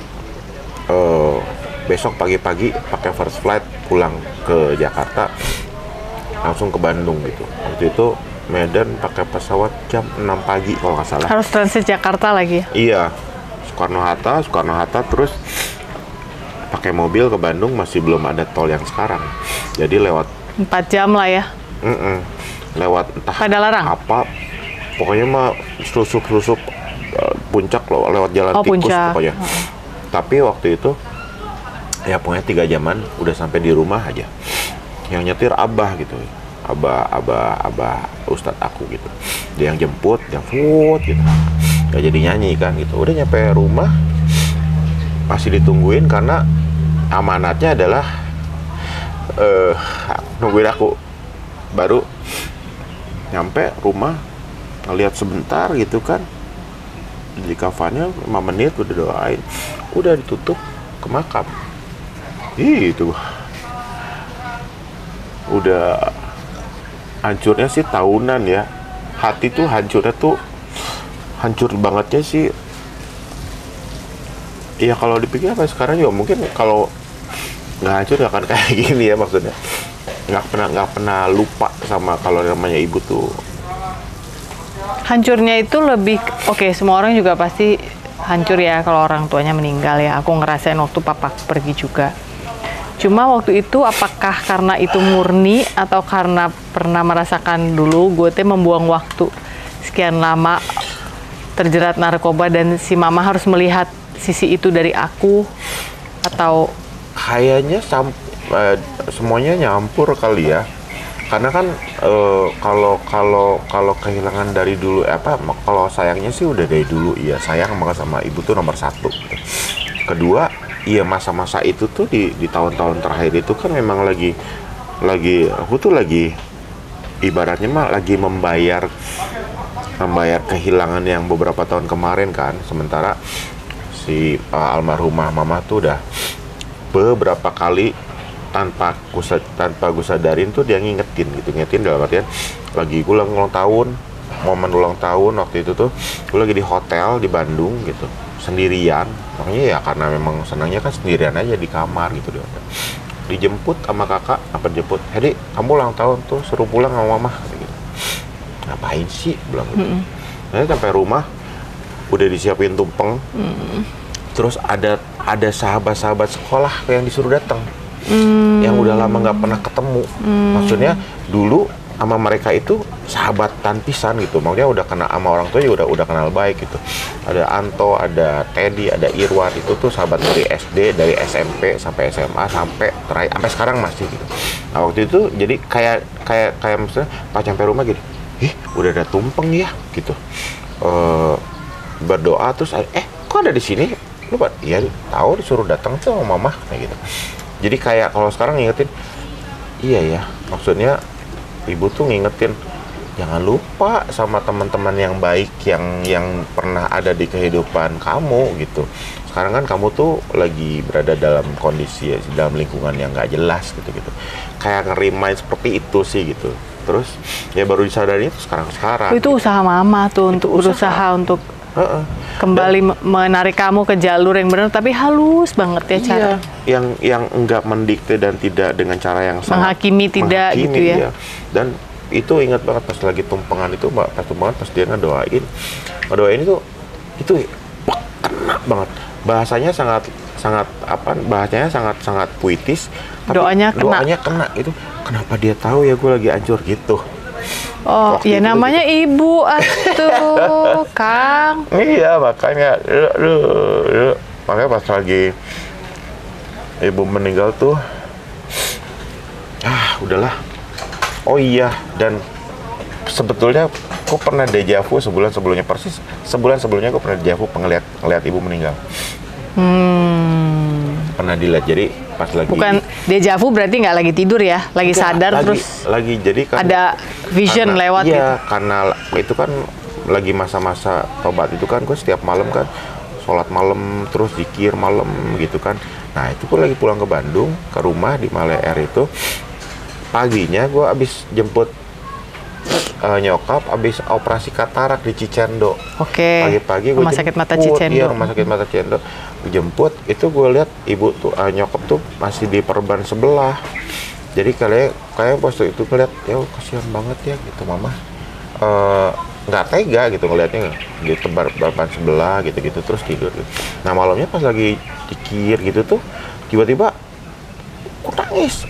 besok pagi-pagi pakai first flight pulang ke Jakarta, langsung ke Bandung gitu. Waktu itu Medan pakai pesawat jam 6 pagi kalau nggak salah. Harus transit Jakarta lagi ya? Iya, Soekarno-Hatta, terus pakai mobil ke Bandung, masih belum ada tol yang sekarang. Jadi lewat 4 jam lah ya? Lewat entah Padalarang? apa, pokoknya mah selusup puncak loh, lewat jalan tikus puncak. Pokoknya. Tapi waktu itu, ya pokoknya 3 jaman udah sampai di rumah aja. Yang nyetir Abah gitu. Abah Ustadz aku gitu, dia yang jemput, yang food gitu, gak jadi nyanyi kan gitu. Udah nyampe rumah masih ditungguin karena amanatnya adalah nungguin aku. Baru nyampe rumah ngeliat sebentar gitu kan, di kafannya 5 menit udah doain, udah ditutup ke makam. Itu udah hancurnya sih tahunan ya. Hati tuh hancurnya tuh hancur bangetnya sih. Iya kalau dipikir apa sekarang juga mungkin kalau nggak hancur nggak akan kayak gini ya, maksudnya nggak pernah lupa sama kalau namanya ibu tuh. Hancurnya itu lebih oke, semua orang juga pasti hancur ya kalau orang tuanya meninggal ya. Aku ngerasain waktu papa pergi juga. Cuma waktu itu apakah karena itu murni atau karena pernah merasakan dulu gue teh membuang waktu sekian lama terjerat narkoba dan si mama harus melihat sisi itu dari aku, atau kayaknya semuanya nyampur kali ya. Karena kan kalau kehilangan dari dulu kalau sayangnya sih udah dari dulu, iya sayang banget sama ibu tuh nomor 1 gitu. Kedua, iya masa-masa itu tuh di tahun-tahun terakhir itu kan memang lagi aku tuh lagi ibaratnya mah lagi membayar kehilangan yang beberapa tahun kemarin kan. Sementara si almarhumah mama tuh udah beberapa kali tanpa gue sadarin tuh dia ngingetin dalam artian lagi gue ulang tahun, momen ulang tahun waktu itu tuh gue lagi di hotel di Bandung gitu, sendirian. Makanya ya karena memang senangnya kan sendirian aja di kamar gitu deh. Dijemput sama kakak, jemput, Hedi kamu ulang tahun tuh, suruh pulang sama mama gitu. Ngapain sih bilang gitu. Nanti sampai rumah udah disiapin tumpeng. Terus ada sahabat-sahabat sekolah yang disuruh datang, yang udah lama nggak pernah ketemu. Maksudnya dulu sama mereka itu sahabatan pisan gitu, makanya udah kenal sama orang tua juga udah kenal baik gitu. Ada Anto, ada Teddy, ada Irwan, itu tuh sahabat dari SD, dari SMP sampai SMA sampai sekarang masih gitu. Nah waktu itu jadi kayak maksudnya pas sampai rumah gitu, udah ada tumpeng ya gitu. Berdoa terus kok ada di sini? Lupa, iya tahu disuruh datang tuh sama mama kayak gitu. Jadi kayak kalau sekarang ngingetin, iya ya, maksudnya ibu tuh ngingetin jangan lupa sama teman-teman yang baik yang pernah ada di kehidupan kamu gitu. Sekarang kan kamu tuh lagi berada dalam kondisi dalam lingkungan yang nggak jelas gitu. Kayak ngerimain seperti itu sih gitu. Terus ya baru disadari itu sekarang. Itu usaha mama tuh untuk berusaha untuk kembali menarik kamu ke jalur yang benar, tapi halus banget ya cara. Yang enggak mendikte dan tidak dengan cara yang menghakimi tidak gitu ya. Iya. Dan itu ingat banget pas lagi tumpengan itu, pas dia ngedoain itu kena banget. Bahasanya sangat puitis. Doanya kena itu. Kenapa dia tahu ya gue lagi hancur gitu. Oh, ya namanya gitu. Ibu atuh, Kang. Iya, makanya makanya pas lagi ibu meninggal tuh, udahlah. Oh iya, dan sebetulnya aku pernah dejavu sebulan sebelumnya, persis sebulan sebelumnya aku pernah dejavu ngeliat ibu meninggal. Pernah dilihat, jadi pas lagi. Bukan dejavu berarti nggak lagi tidur ya, lagi sadar terus. Lagi jadi kan. Ada vision karena, lewat iya, gitu. Karena itu kan lagi masa-masa tobat itu kan, gue setiap malam kan sholat malam terus zikir malam gitu kan. Nah itu gue lagi pulang ke Bandung ke rumah di Male Air itu, paginya gue abis jemput nyokap abis operasi katarak di Cicendo. Oke. Pagi-pagi gue rumah sakit mata Cicendo. Iya, rumah sakit mata Cicendo. Jemput itu gue lihat ibu tuh nyokap tuh masih di perban sebelah. Jadi kayak waktu itu ngeliat, ya kasihan banget ya gitu mama. Nggak tega gitu ngelihatnya di perban sebelah gitu-gitu terus tidur. Gitu. Nah malamnya pas lagi dikir gitu tuh tiba-tiba aku nangis.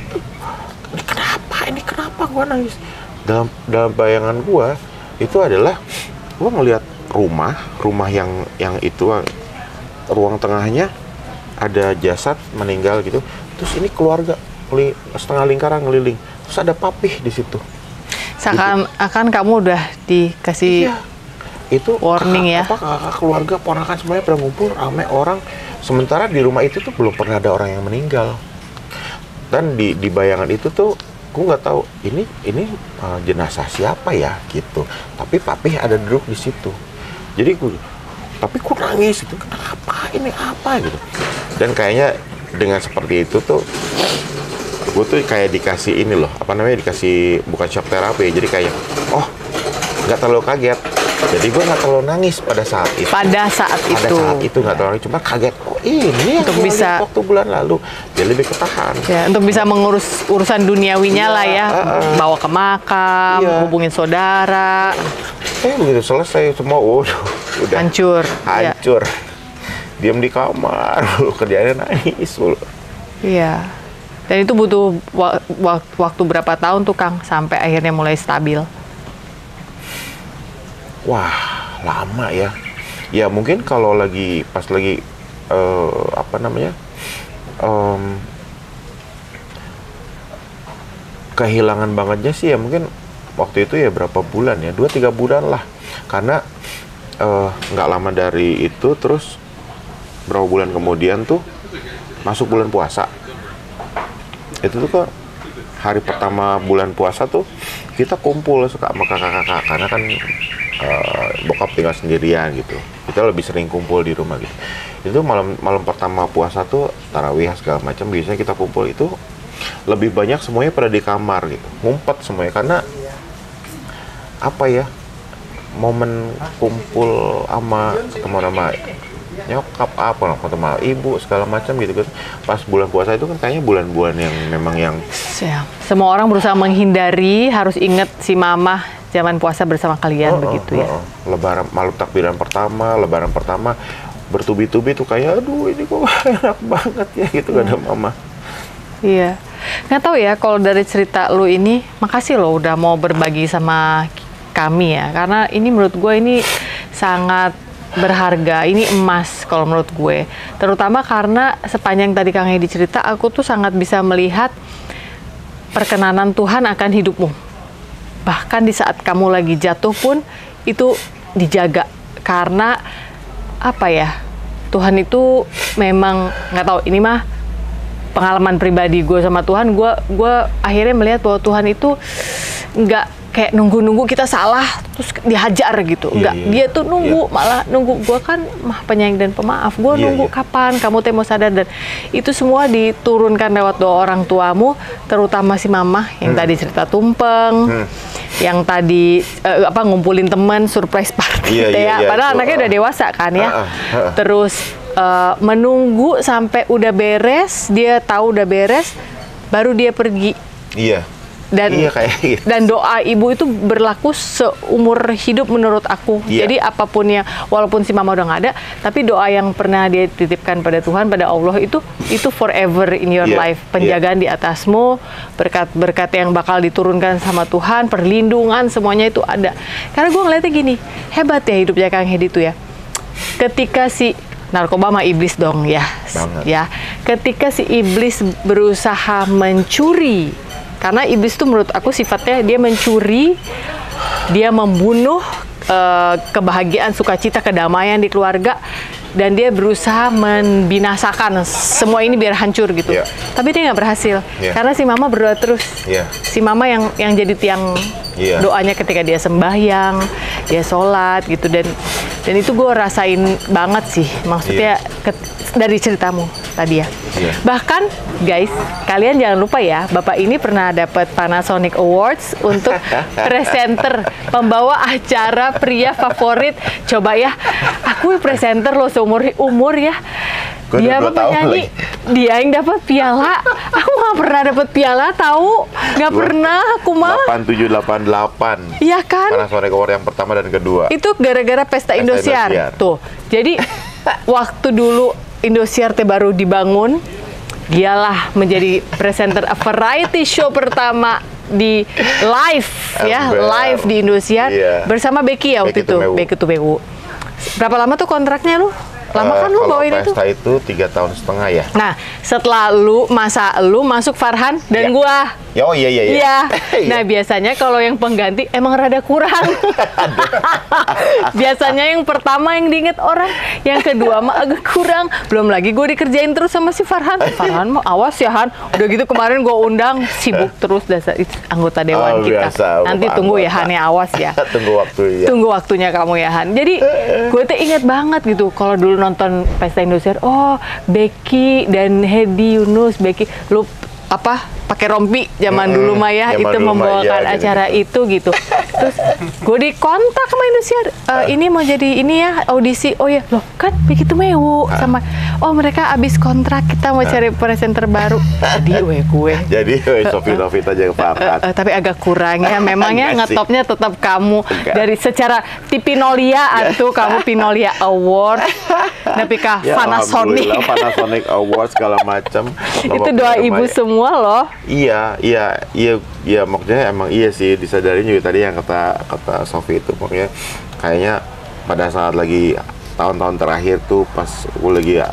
Ini kenapa gue nangis? Dalam bayangan gua itu adalah gua ngelihat rumah yang itu ruang tengahnya ada jasad meninggal gitu, terus ini keluarga setengah lingkaran ngeliling, terus ada papih di situ. Seakan-akan kamu udah dikasih itu warning ya. Kakak keluarga ponakan semuanya pada ngumpul rame orang, sementara di rumah itu tuh belum pernah ada orang yang meninggal. Dan di bayangan itu tuh gue nggak tahu ini jenazah siapa ya gitu, tapi papih ada duduk di situ. Jadi tapi gue nangis itu, kenapa ini apa gitu. Dan kayaknya dengan seperti itu tuh gue tuh kayak dikasih ini loh, dikasih bukan shock terapi, jadi kayak nggak terlalu kaget. Jadi gue nggak terlalu nangis pada saat itu. Pada saat itu nggak terlalu, cuma kaget. Ini untuk yang bisa waktu bulan lalu dia lebih ketahan. Ya, untuk bisa mengurus urusan duniawinya lah ya, bawa ke makam, hubungin saudara. Begitu selesai semua, udah hancur. Diam di kamar, kerjaannya nangis dulu. Iya. Dan itu butuh waktu berapa tahun tuh Kang sampai akhirnya mulai stabil? Wah, lama ya. Ya mungkin kalau pas lagi kehilangan bangetnya sih ya mungkin waktu itu ya berapa bulan ya, 2-3 bulan lah. Karena nggak lama dari itu, terus berapa bulan kemudian tuh masuk bulan puasa. Itu tuh kok hari pertama bulan puasa tuh kita kumpul suka sama kakak-kakak, karena kan bokap tinggal sendirian gitu, kita lebih sering kumpul di rumah gitu. Itu malam pertama puasa tuh tarawih segala macam, biasanya kita kumpul itu lebih banyak semuanya pada di kamar gitu, ngumpet semuanya, karena apa ya, momen kumpul ketemu sama nyokap ketemu ibu segala macam gitu kan. Pas bulan puasa itu kan kayaknya bulan-bulan yang memang yang semua orang berusaha menghindari, harus inget si mama zaman puasa bersama kalian begitu ya. Lebaran, malam takbiran pertama, lebaran pertama bertubi-tubi tuh kayak aduh ini kok enak banget ya gitu, gak ada mama. Iya, nggak tahu ya kalau dari cerita lu ini, makasih lo udah mau berbagi sama kami ya, karena ini menurut gue ini sangat berharga, ini emas kalau menurut gue, terutama karena sepanjang tadi Kang Hedi cerita, aku tuh sangat bisa melihat perkenanan Tuhan akan hidupmu. Bahkan di saat kamu lagi jatuh pun itu dijaga, karena apa ya, Tuhan itu memang, nggak tahu, ini mah pengalaman pribadi gue sama Tuhan, gue akhirnya melihat bahwa Tuhan itu nggak kayak nunggu-nunggu kita salah terus dihajar gitu, enggak, dia tuh nunggu, malah nunggu gue kan mah penyayang dan pemaaf, gue nunggu kapan kamu mau sadar. Dan itu semua diturunkan lewat doa orang tuamu, terutama si mama yang tadi cerita tumpeng, yang tadi ngumpulin teman surprise party padahal anaknya udah dewasa kan ya, terus menunggu sampai udah beres, dia tahu udah beres baru dia pergi. Dan doa ibu itu berlaku seumur hidup menurut aku. Jadi apapun yang, walaupun si mama udah nggak ada, tapi doa yang pernah dia titipkan pada Tuhan, pada Allah itu forever in your life. Penjagaan di atasmu, berkat-berkat yang bakal diturunkan sama Tuhan, perlindungan, semuanya itu ada. Karena gue ngeliatnya gini, hebat ya hidupnya Kang Hedi tuh ya. Ketika si narkoba mah iblis dong ya. Ya. Ketika si iblis berusaha mencuri, karena iblis itu menurut aku sifatnya dia mencuri, dia membunuh kebahagiaan, sukacita, kedamaian di keluarga, dan dia berusaha membinasakan semua ini biar hancur gitu. Tapi dia nggak berhasil, karena si mama berdoa terus. Si mama yang jadi tiang doanya ketika dia sembahyang, dia sholat gitu, dan itu gue rasain banget sih, maksudnya dari ceritamu tadi ya. Bahkan guys, kalian jangan lupa ya, Bapak ini pernah dapat Panasonic Awards untuk presenter pembawa acara pria favorit. Coba ya, aku presenter loh seumur umur ya. Dia menyanyi, dia yang dapat piala. Aku nggak pernah dapat piala, tahu? Nggak pernah, aku mah. 8788. Iya kan? Panasonic Award yang pertama dan kedua. Itu gara-gara Pesta Indosiar. Tuh, jadi waktu dulu Indosiar baru dibangun, dialah menjadi presenter variety show pertama di live live di Indosiar bersama Becky ya waktu itu. Becky Tumewu. Berapa lama tuh kontraknya lu? Lama kan lu bawain itu? Pesta itu 3,5 tahun ya. Nah, setelah lu masuk Farhan dan gua. Oh iya. Nah, biasanya kalau yang pengganti emang rada kurang. Biasanya yang pertama yang diinget orang, yang kedua mah agak kurang. Belum lagi gue dikerjain terus sama si Farhan. Farhan mah awas ya Han. Udah gitu kemarin gue undang, sibuk terus dasar anggota dewan kita. Nanti tunggu ya Han ya, awas ya. Tunggu waktunya kamu ya Han. Jadi gue tuh inget banget gitu kalau dulu nonton Pesta Indosiar, oh Becky dan Hedi Yunus, Becky lu pakai rompi zaman dulu mah ya, itu membawakan acara itu gitu. Terus gue dikontak sama Indosiar, ini mau jadi ini ya audisi. Oh ya, loh kan Becky Tumewu sama mereka abis kontrak, kita mau cari presenter baru. Jadi Sofi aja kepakat. Tapi agak kurang ya, memangnya ngetopnya tetap kamu. Dari secara Tipinolia atau kamu Pinolia Award, tapi Panasonic Award segala macam. Itu doa ibu semua loh. Iya, maksudnya emang iya sih, disadarin juga tadi yang kata Sofi itu, pokoknya kayaknya pada saat lagi tahun-tahun terakhir tuh pas gue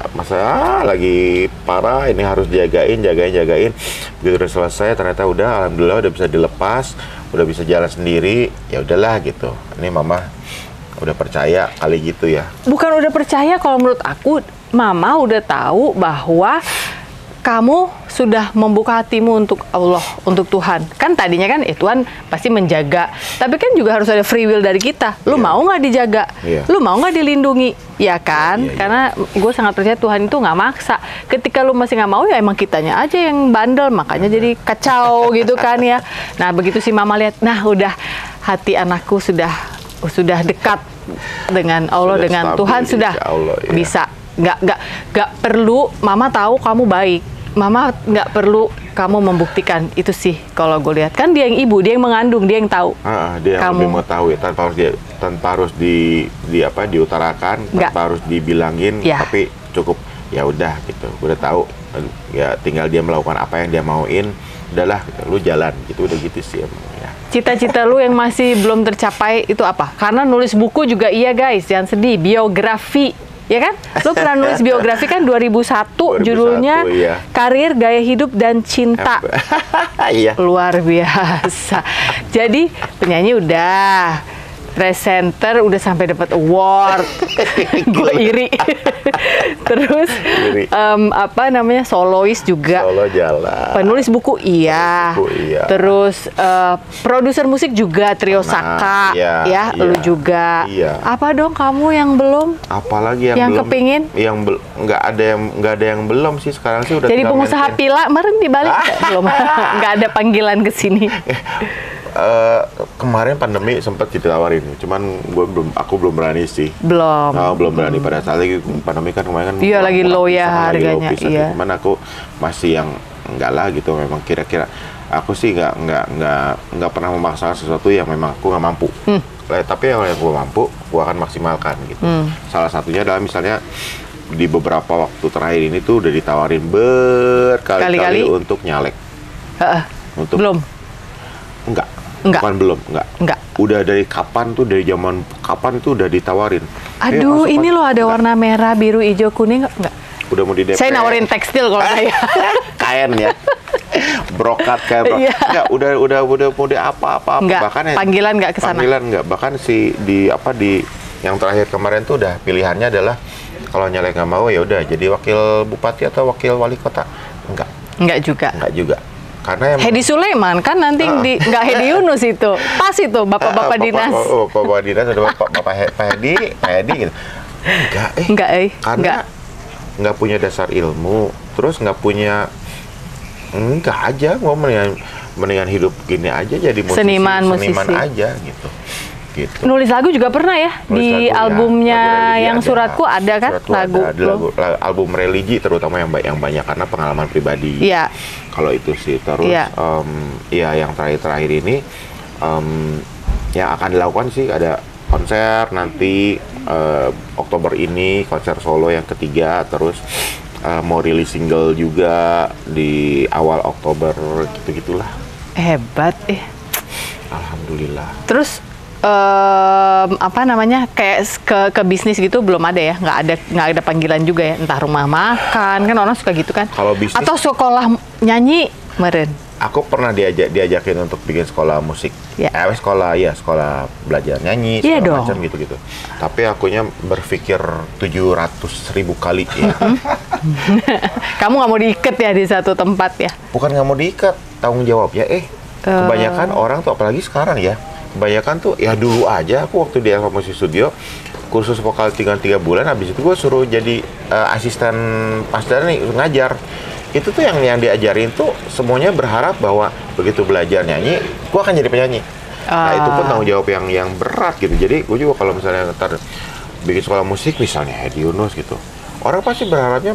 lagi parah, ini harus jagain. Begitu udah selesai ternyata alhamdulillah udah bisa dilepas, udah bisa jalan sendiri, ya udahlah gitu. Ini mama udah percaya kali gitu ya. Bukan udah percaya, kalau menurut aku mama udah tahu bahwa kamu sudah membuka hatimu untuk Allah, untuk Tuhan. Kan tadinya kan Tuhan pasti menjaga. Tapi kan juga harus ada free will dari kita. Lu mau nggak dijaga? Lu mau nggak dilindungi? Ya kan? Karena gue sangat percaya Tuhan itu nggak maksa. Ketika lu masih nggak mau, ya emang kitanya aja yang bandel. Makanya jadi kacau gitu kan ya. Nah begitu si mama lihat, nah udah hati anakku sudah dekat dengan Allah, dengan Tuhan, sudah bisa. Nggak perlu mama tahu kamu baik, mama nggak perlu kamu membuktikan. Itu sih kalau gue lihat, kan dia yang ibu, dia yang mengandung, dia yang tahu. Dia yang lebih mengetahui, tanpa harus diutarakan, tanpa harus dibilangin, tapi cukup ya udah gitu, udah tahu ya, tinggal dia melakukan apa yang dia mauin, udahlah gitu, lu jalan gitu, udah gitu sih emang ya. Cita-cita lu yang masih belum tercapai itu apa? Karena nulis buku juga iya guys, jangan sedih, biografi. Ya kan? Lu pernah nulis biografi kan 2001 judulnya Karir, Gaya Hidup, dan Cinta. Luar biasa. Jadi penyanyi udah, presenter udah sampai dapat award. Gue iri. Terus solois juga. Solo jalan. Penulis buku iya. Terus produser musik juga, Trio Saka lu juga. Apa dong kamu yang belum? Apalagi yang belum? Kepingin? Yang nggak ada yang belum sih, sekarang sih udah. Jadi pengusaha pila kemarin dibalik belum? Nggak ada panggilan ke sini. Kemarin pandemi sempat ditawarin, cuman aku belum berani sih. Belum berani pada saat lagi pandemi kan kemarin kan. Iya, lagi low ya harganya. Cuman aku masih yang enggak lah gitu. Memang kira-kira aku sih nggak pernah memaksakan sesuatu yang memang aku nggak mampu. Tapi yang gue mampu, gue akan maksimalkan gitu. Salah satunya adalah misalnya di beberapa waktu terakhir ini tuh udah ditawarin berkali-kali untuk nyalek. Untuk belum? Enggak. Bukan belum, enggak. Udah dari kapan tuh, dari zaman kapan itu udah ditawarin. Aduh, ini loh ada warna merah, biru, hijau, kuning, enggak? Udah mau di DP. Saya nawarin tekstil kalau saya. Kain ya. Brokat kayak brokat. Enggak, udah mau di apa-apa. Bahkan panggilan enggak ke sana. Panggilan enggak, bahkan di yang terakhir kemarin tuh udah pilihannya adalah kalau nyalek nggak mau ya udah jadi wakil bupati atau wakil wali kota. Enggak juga. Karena Hedi Sulaiman kan nanti nggak Hedi Yunus itu. Pas itu bapak-bapak dinas. Bapak dinas ada Pak Hedi gitu. Karena nggak punya dasar ilmu, terus nggak punya aja mau mendingan hidup gini aja jadi seniman aja gitu. Nulis lagu juga pernah ya? Di albumnya yang Suratku ada kan? Lagu album religi terutama yang banyak karena pengalaman pribadi. Iya. Kalau itu sih terus yang terakhir ini yang akan dilakukan sih ada konser nanti Oktober ini, konser solo yang ketiga, terus mau rilis single juga di awal Oktober gitu-gitulah. Hebat Alhamdulillah. Terus kayak ke bisnis gitu belum ada ya, nggak ada panggilan juga ya, entah rumah makan kan orang suka gitu kan. Kalau bisnis atau sekolah nyanyi meren. Aku pernah diajakin untuk bikin sekolah musik. Sekolah belajar nyanyi segala macam gitu. Tapi akunya berpikir 700.000 kali ya. Kamu nggak mau diikat ya di satu tempat ya? Bukan nggak mau diikat, tanggung jawabnya kebanyakan orang tuh apalagi sekarang ya. Kebanyakan tuh ya dulu aja aku waktu di Alfa Music Studio kursus vokal 3 bulan, habis itu gue suruh jadi asisten pasdar nih ngajar. Itu tuh yang diajarin tuh semuanya berharap bahwa begitu belajar nyanyi gue akan jadi penyanyi. Nah itu pun tanggung jawab yang berat gitu. Jadi gue juga kalau misalnya ntar bikin sekolah musik misalnya Hedi Yunus gitu, orang pasti berharapnya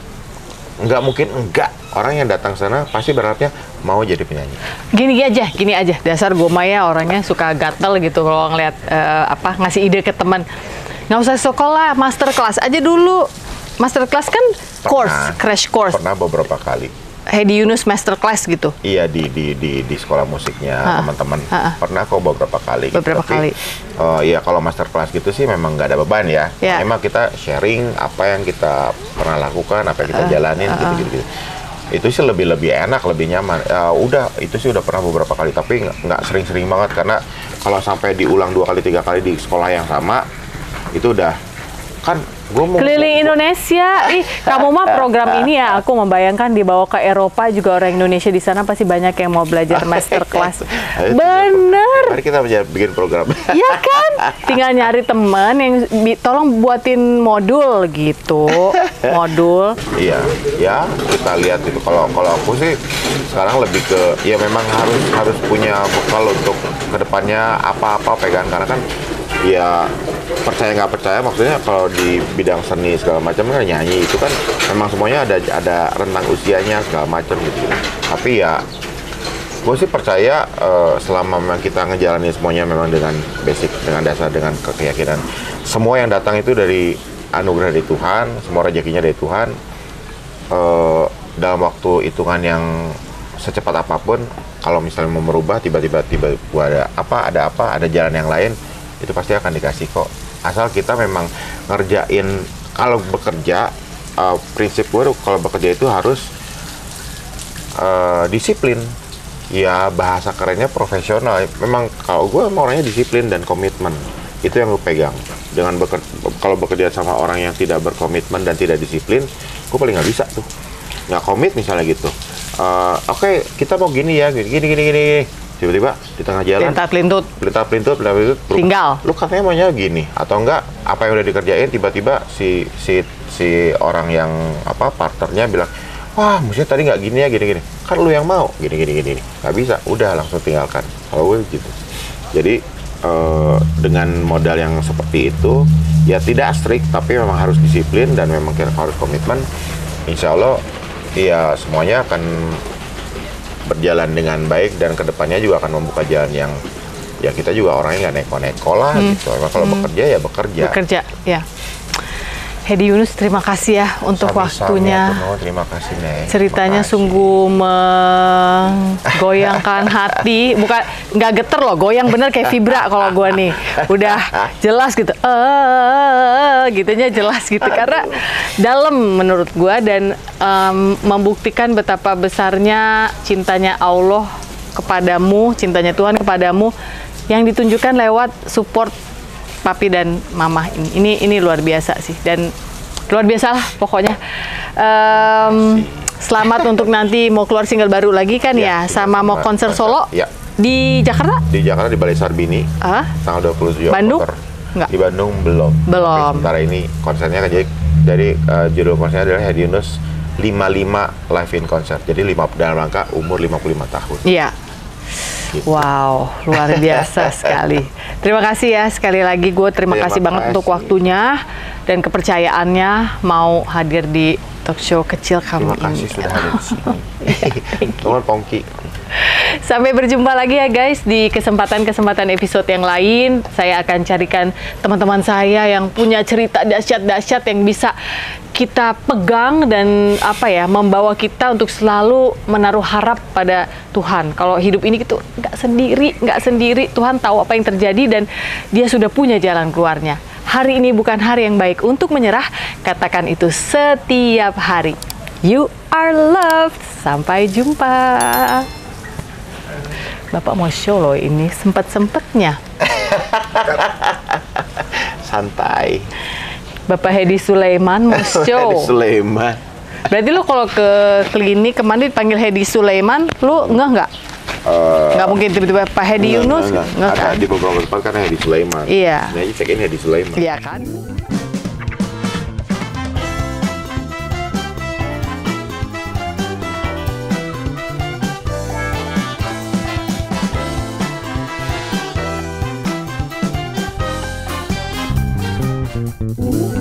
nggak mungkin orang yang datang sana pasti berharapnya mau jadi penyanyi. Gini aja. Dasar gue Maya orangnya suka gatel gitu kalau ngeliat ngasih ide ke teman. Nggak usah sekolah, master class aja dulu. Master class kan crash course. Pernah beberapa kali. Hedi Yunus master class gitu. Iya di sekolah musiknya teman-teman. Pernah kok beberapa kali. Kali. Iya kalau master class gitu sih memang nggak ada beban ya. Memang kita sharing apa yang kita pernah lakukan, apa yang kita jalanin gitu. Itu sih lebih enak, lebih nyaman. Itu sih udah pernah beberapa kali, tapi nggak sering-sering banget karena kalau sampai diulang 2 kali 3 kali di sekolah yang sama itu udah kan keliling Indonesia. Kamu mah program ini ya, aku membayangkan dibawa ke Eropa juga orang Indonesia di sana pasti banyak yang mau belajar master class. Bener. Mari kita bikin program. Iya kan? Tinggal nyari teman yang tolong buatin modul gitu. Modul. Iya, ya kita lihat itu. Kalau aku sih sekarang lebih ke ya memang harus punya bekal untuk kedepannya apa-apa pegang karena kan ya percaya nggak percaya maksudnya kalau di bidang seni segala macam kan nyanyi itu kan memang semuanya ada rentang usianya segala macam gitu. Tapi ya gue sih percaya selama memang kita ngejalanin semuanya memang dengan basic, dengan dasar, dengan keyakinan semua yang datang itu dari anugerah dari Tuhan, semua rezekinya dari Tuhan. Dalam waktu hitungan yang secepat apapun, kalau misalnya mau merubah tiba-tiba ada jalan yang lain, itu pasti akan dikasih kok. Asal kita memang ngerjain, kalau bekerja, prinsip gue kalau bekerja itu harus disiplin. Ya bahasa kerennya profesional. Memang kalau gue orangnya disiplin dan komitmen. Itu yang gue pegang. Kalau bekerja sama orang yang tidak berkomitmen dan tidak disiplin, gue paling nggak bisa tuh. Nggak komit misalnya gitu. Oke, kita mau gini ya, gini. Tiba-tiba di tengah jalan pelintut tinggal lu katanya maunya gini atau enggak apa yang udah dikerjain tiba-tiba si orang yang partnernya bilang wah mestinya tadi nggak gini ya gini kan lu yang mau gini nggak bisa udah langsung tinggalkan. Kalau gue gitu jadi dengan modal yang seperti itu ya tidak strict tapi memang harus disiplin dan memang kita harus komitmen. Insya Allah Iya, semuanya akan berjalan dengan baik dan kedepannya juga akan membuka jalan yang ya kita juga orangnya nggak neko-neko lah gitu. Emang kalau bekerja ya bekerja. Bekerja, ya. Hedi Yunus, terima kasih ya untuk waktunya. Terima kasih, Neng. Ceritanya sungguh menggoyangkan hati. Bukan, nggak geter loh, goyang bener kayak vibra kalau gue nih. Udah jelas gitu, gitunya jelas gitu. Karena dalam menurut gue dan membuktikan betapa besarnya cintanya Allah kepadamu, cintanya Tuhan kepadamu yang ditunjukkan lewat support papi dan mama ini luar biasa sih, dan luar biasa lah pokoknya. Selamat untuk nanti mau keluar single baru lagi kan ya, sama mau konser solo di Jakarta? Di Jakarta di Balai Sarbini, tanggal 27 Bandung? Oktober. Enggak. Di Bandung belum. Sementara ini konsernya kan jadi judul konsernya adalah Hedi Yunus 55 live in concert. Jadi dalam rangka umur 55 tahun. Iya. Gitu. Wow, luar biasa sekali. Terima kasih ya sekali lagi, gue terima kasih banget untuk waktunya dan kepercayaannya mau hadir di talk show kecil kamu ini. Terima kasih sudah hadir di sini. Nomor Pongki. Sampai berjumpa lagi ya guys di kesempatan episode yang lain. Saya akan carikan teman-teman saya yang punya cerita dahsyat-dahsyat yang bisa kita pegang dan membawa kita untuk selalu menaruh harap pada Tuhan. Kalau hidup ini itu nggak sendiri. Tuhan tahu apa yang terjadi dan Dia sudah punya jalan keluarnya. Hari ini bukan hari yang baik untuk menyerah. Katakan itu setiap hari. You are loved. Sampai jumpa. Bapak mau show loh ini, sempet-sempetnya. Santai. Bapak Hedi Sulaiman mau show. Hedi Sulaiman. Berarti lu kalau ke klinik kemarin dipanggil Hedi Sulaiman, lu nggak? Nggak mungkin tiba-tiba Pak Hedi Yunus? Nggak kan? Ada di beberapa tempat kan Hedi Sulaiman. Iya. Ini aja check in Hedi Sulaiman. Iya kan? Ooh.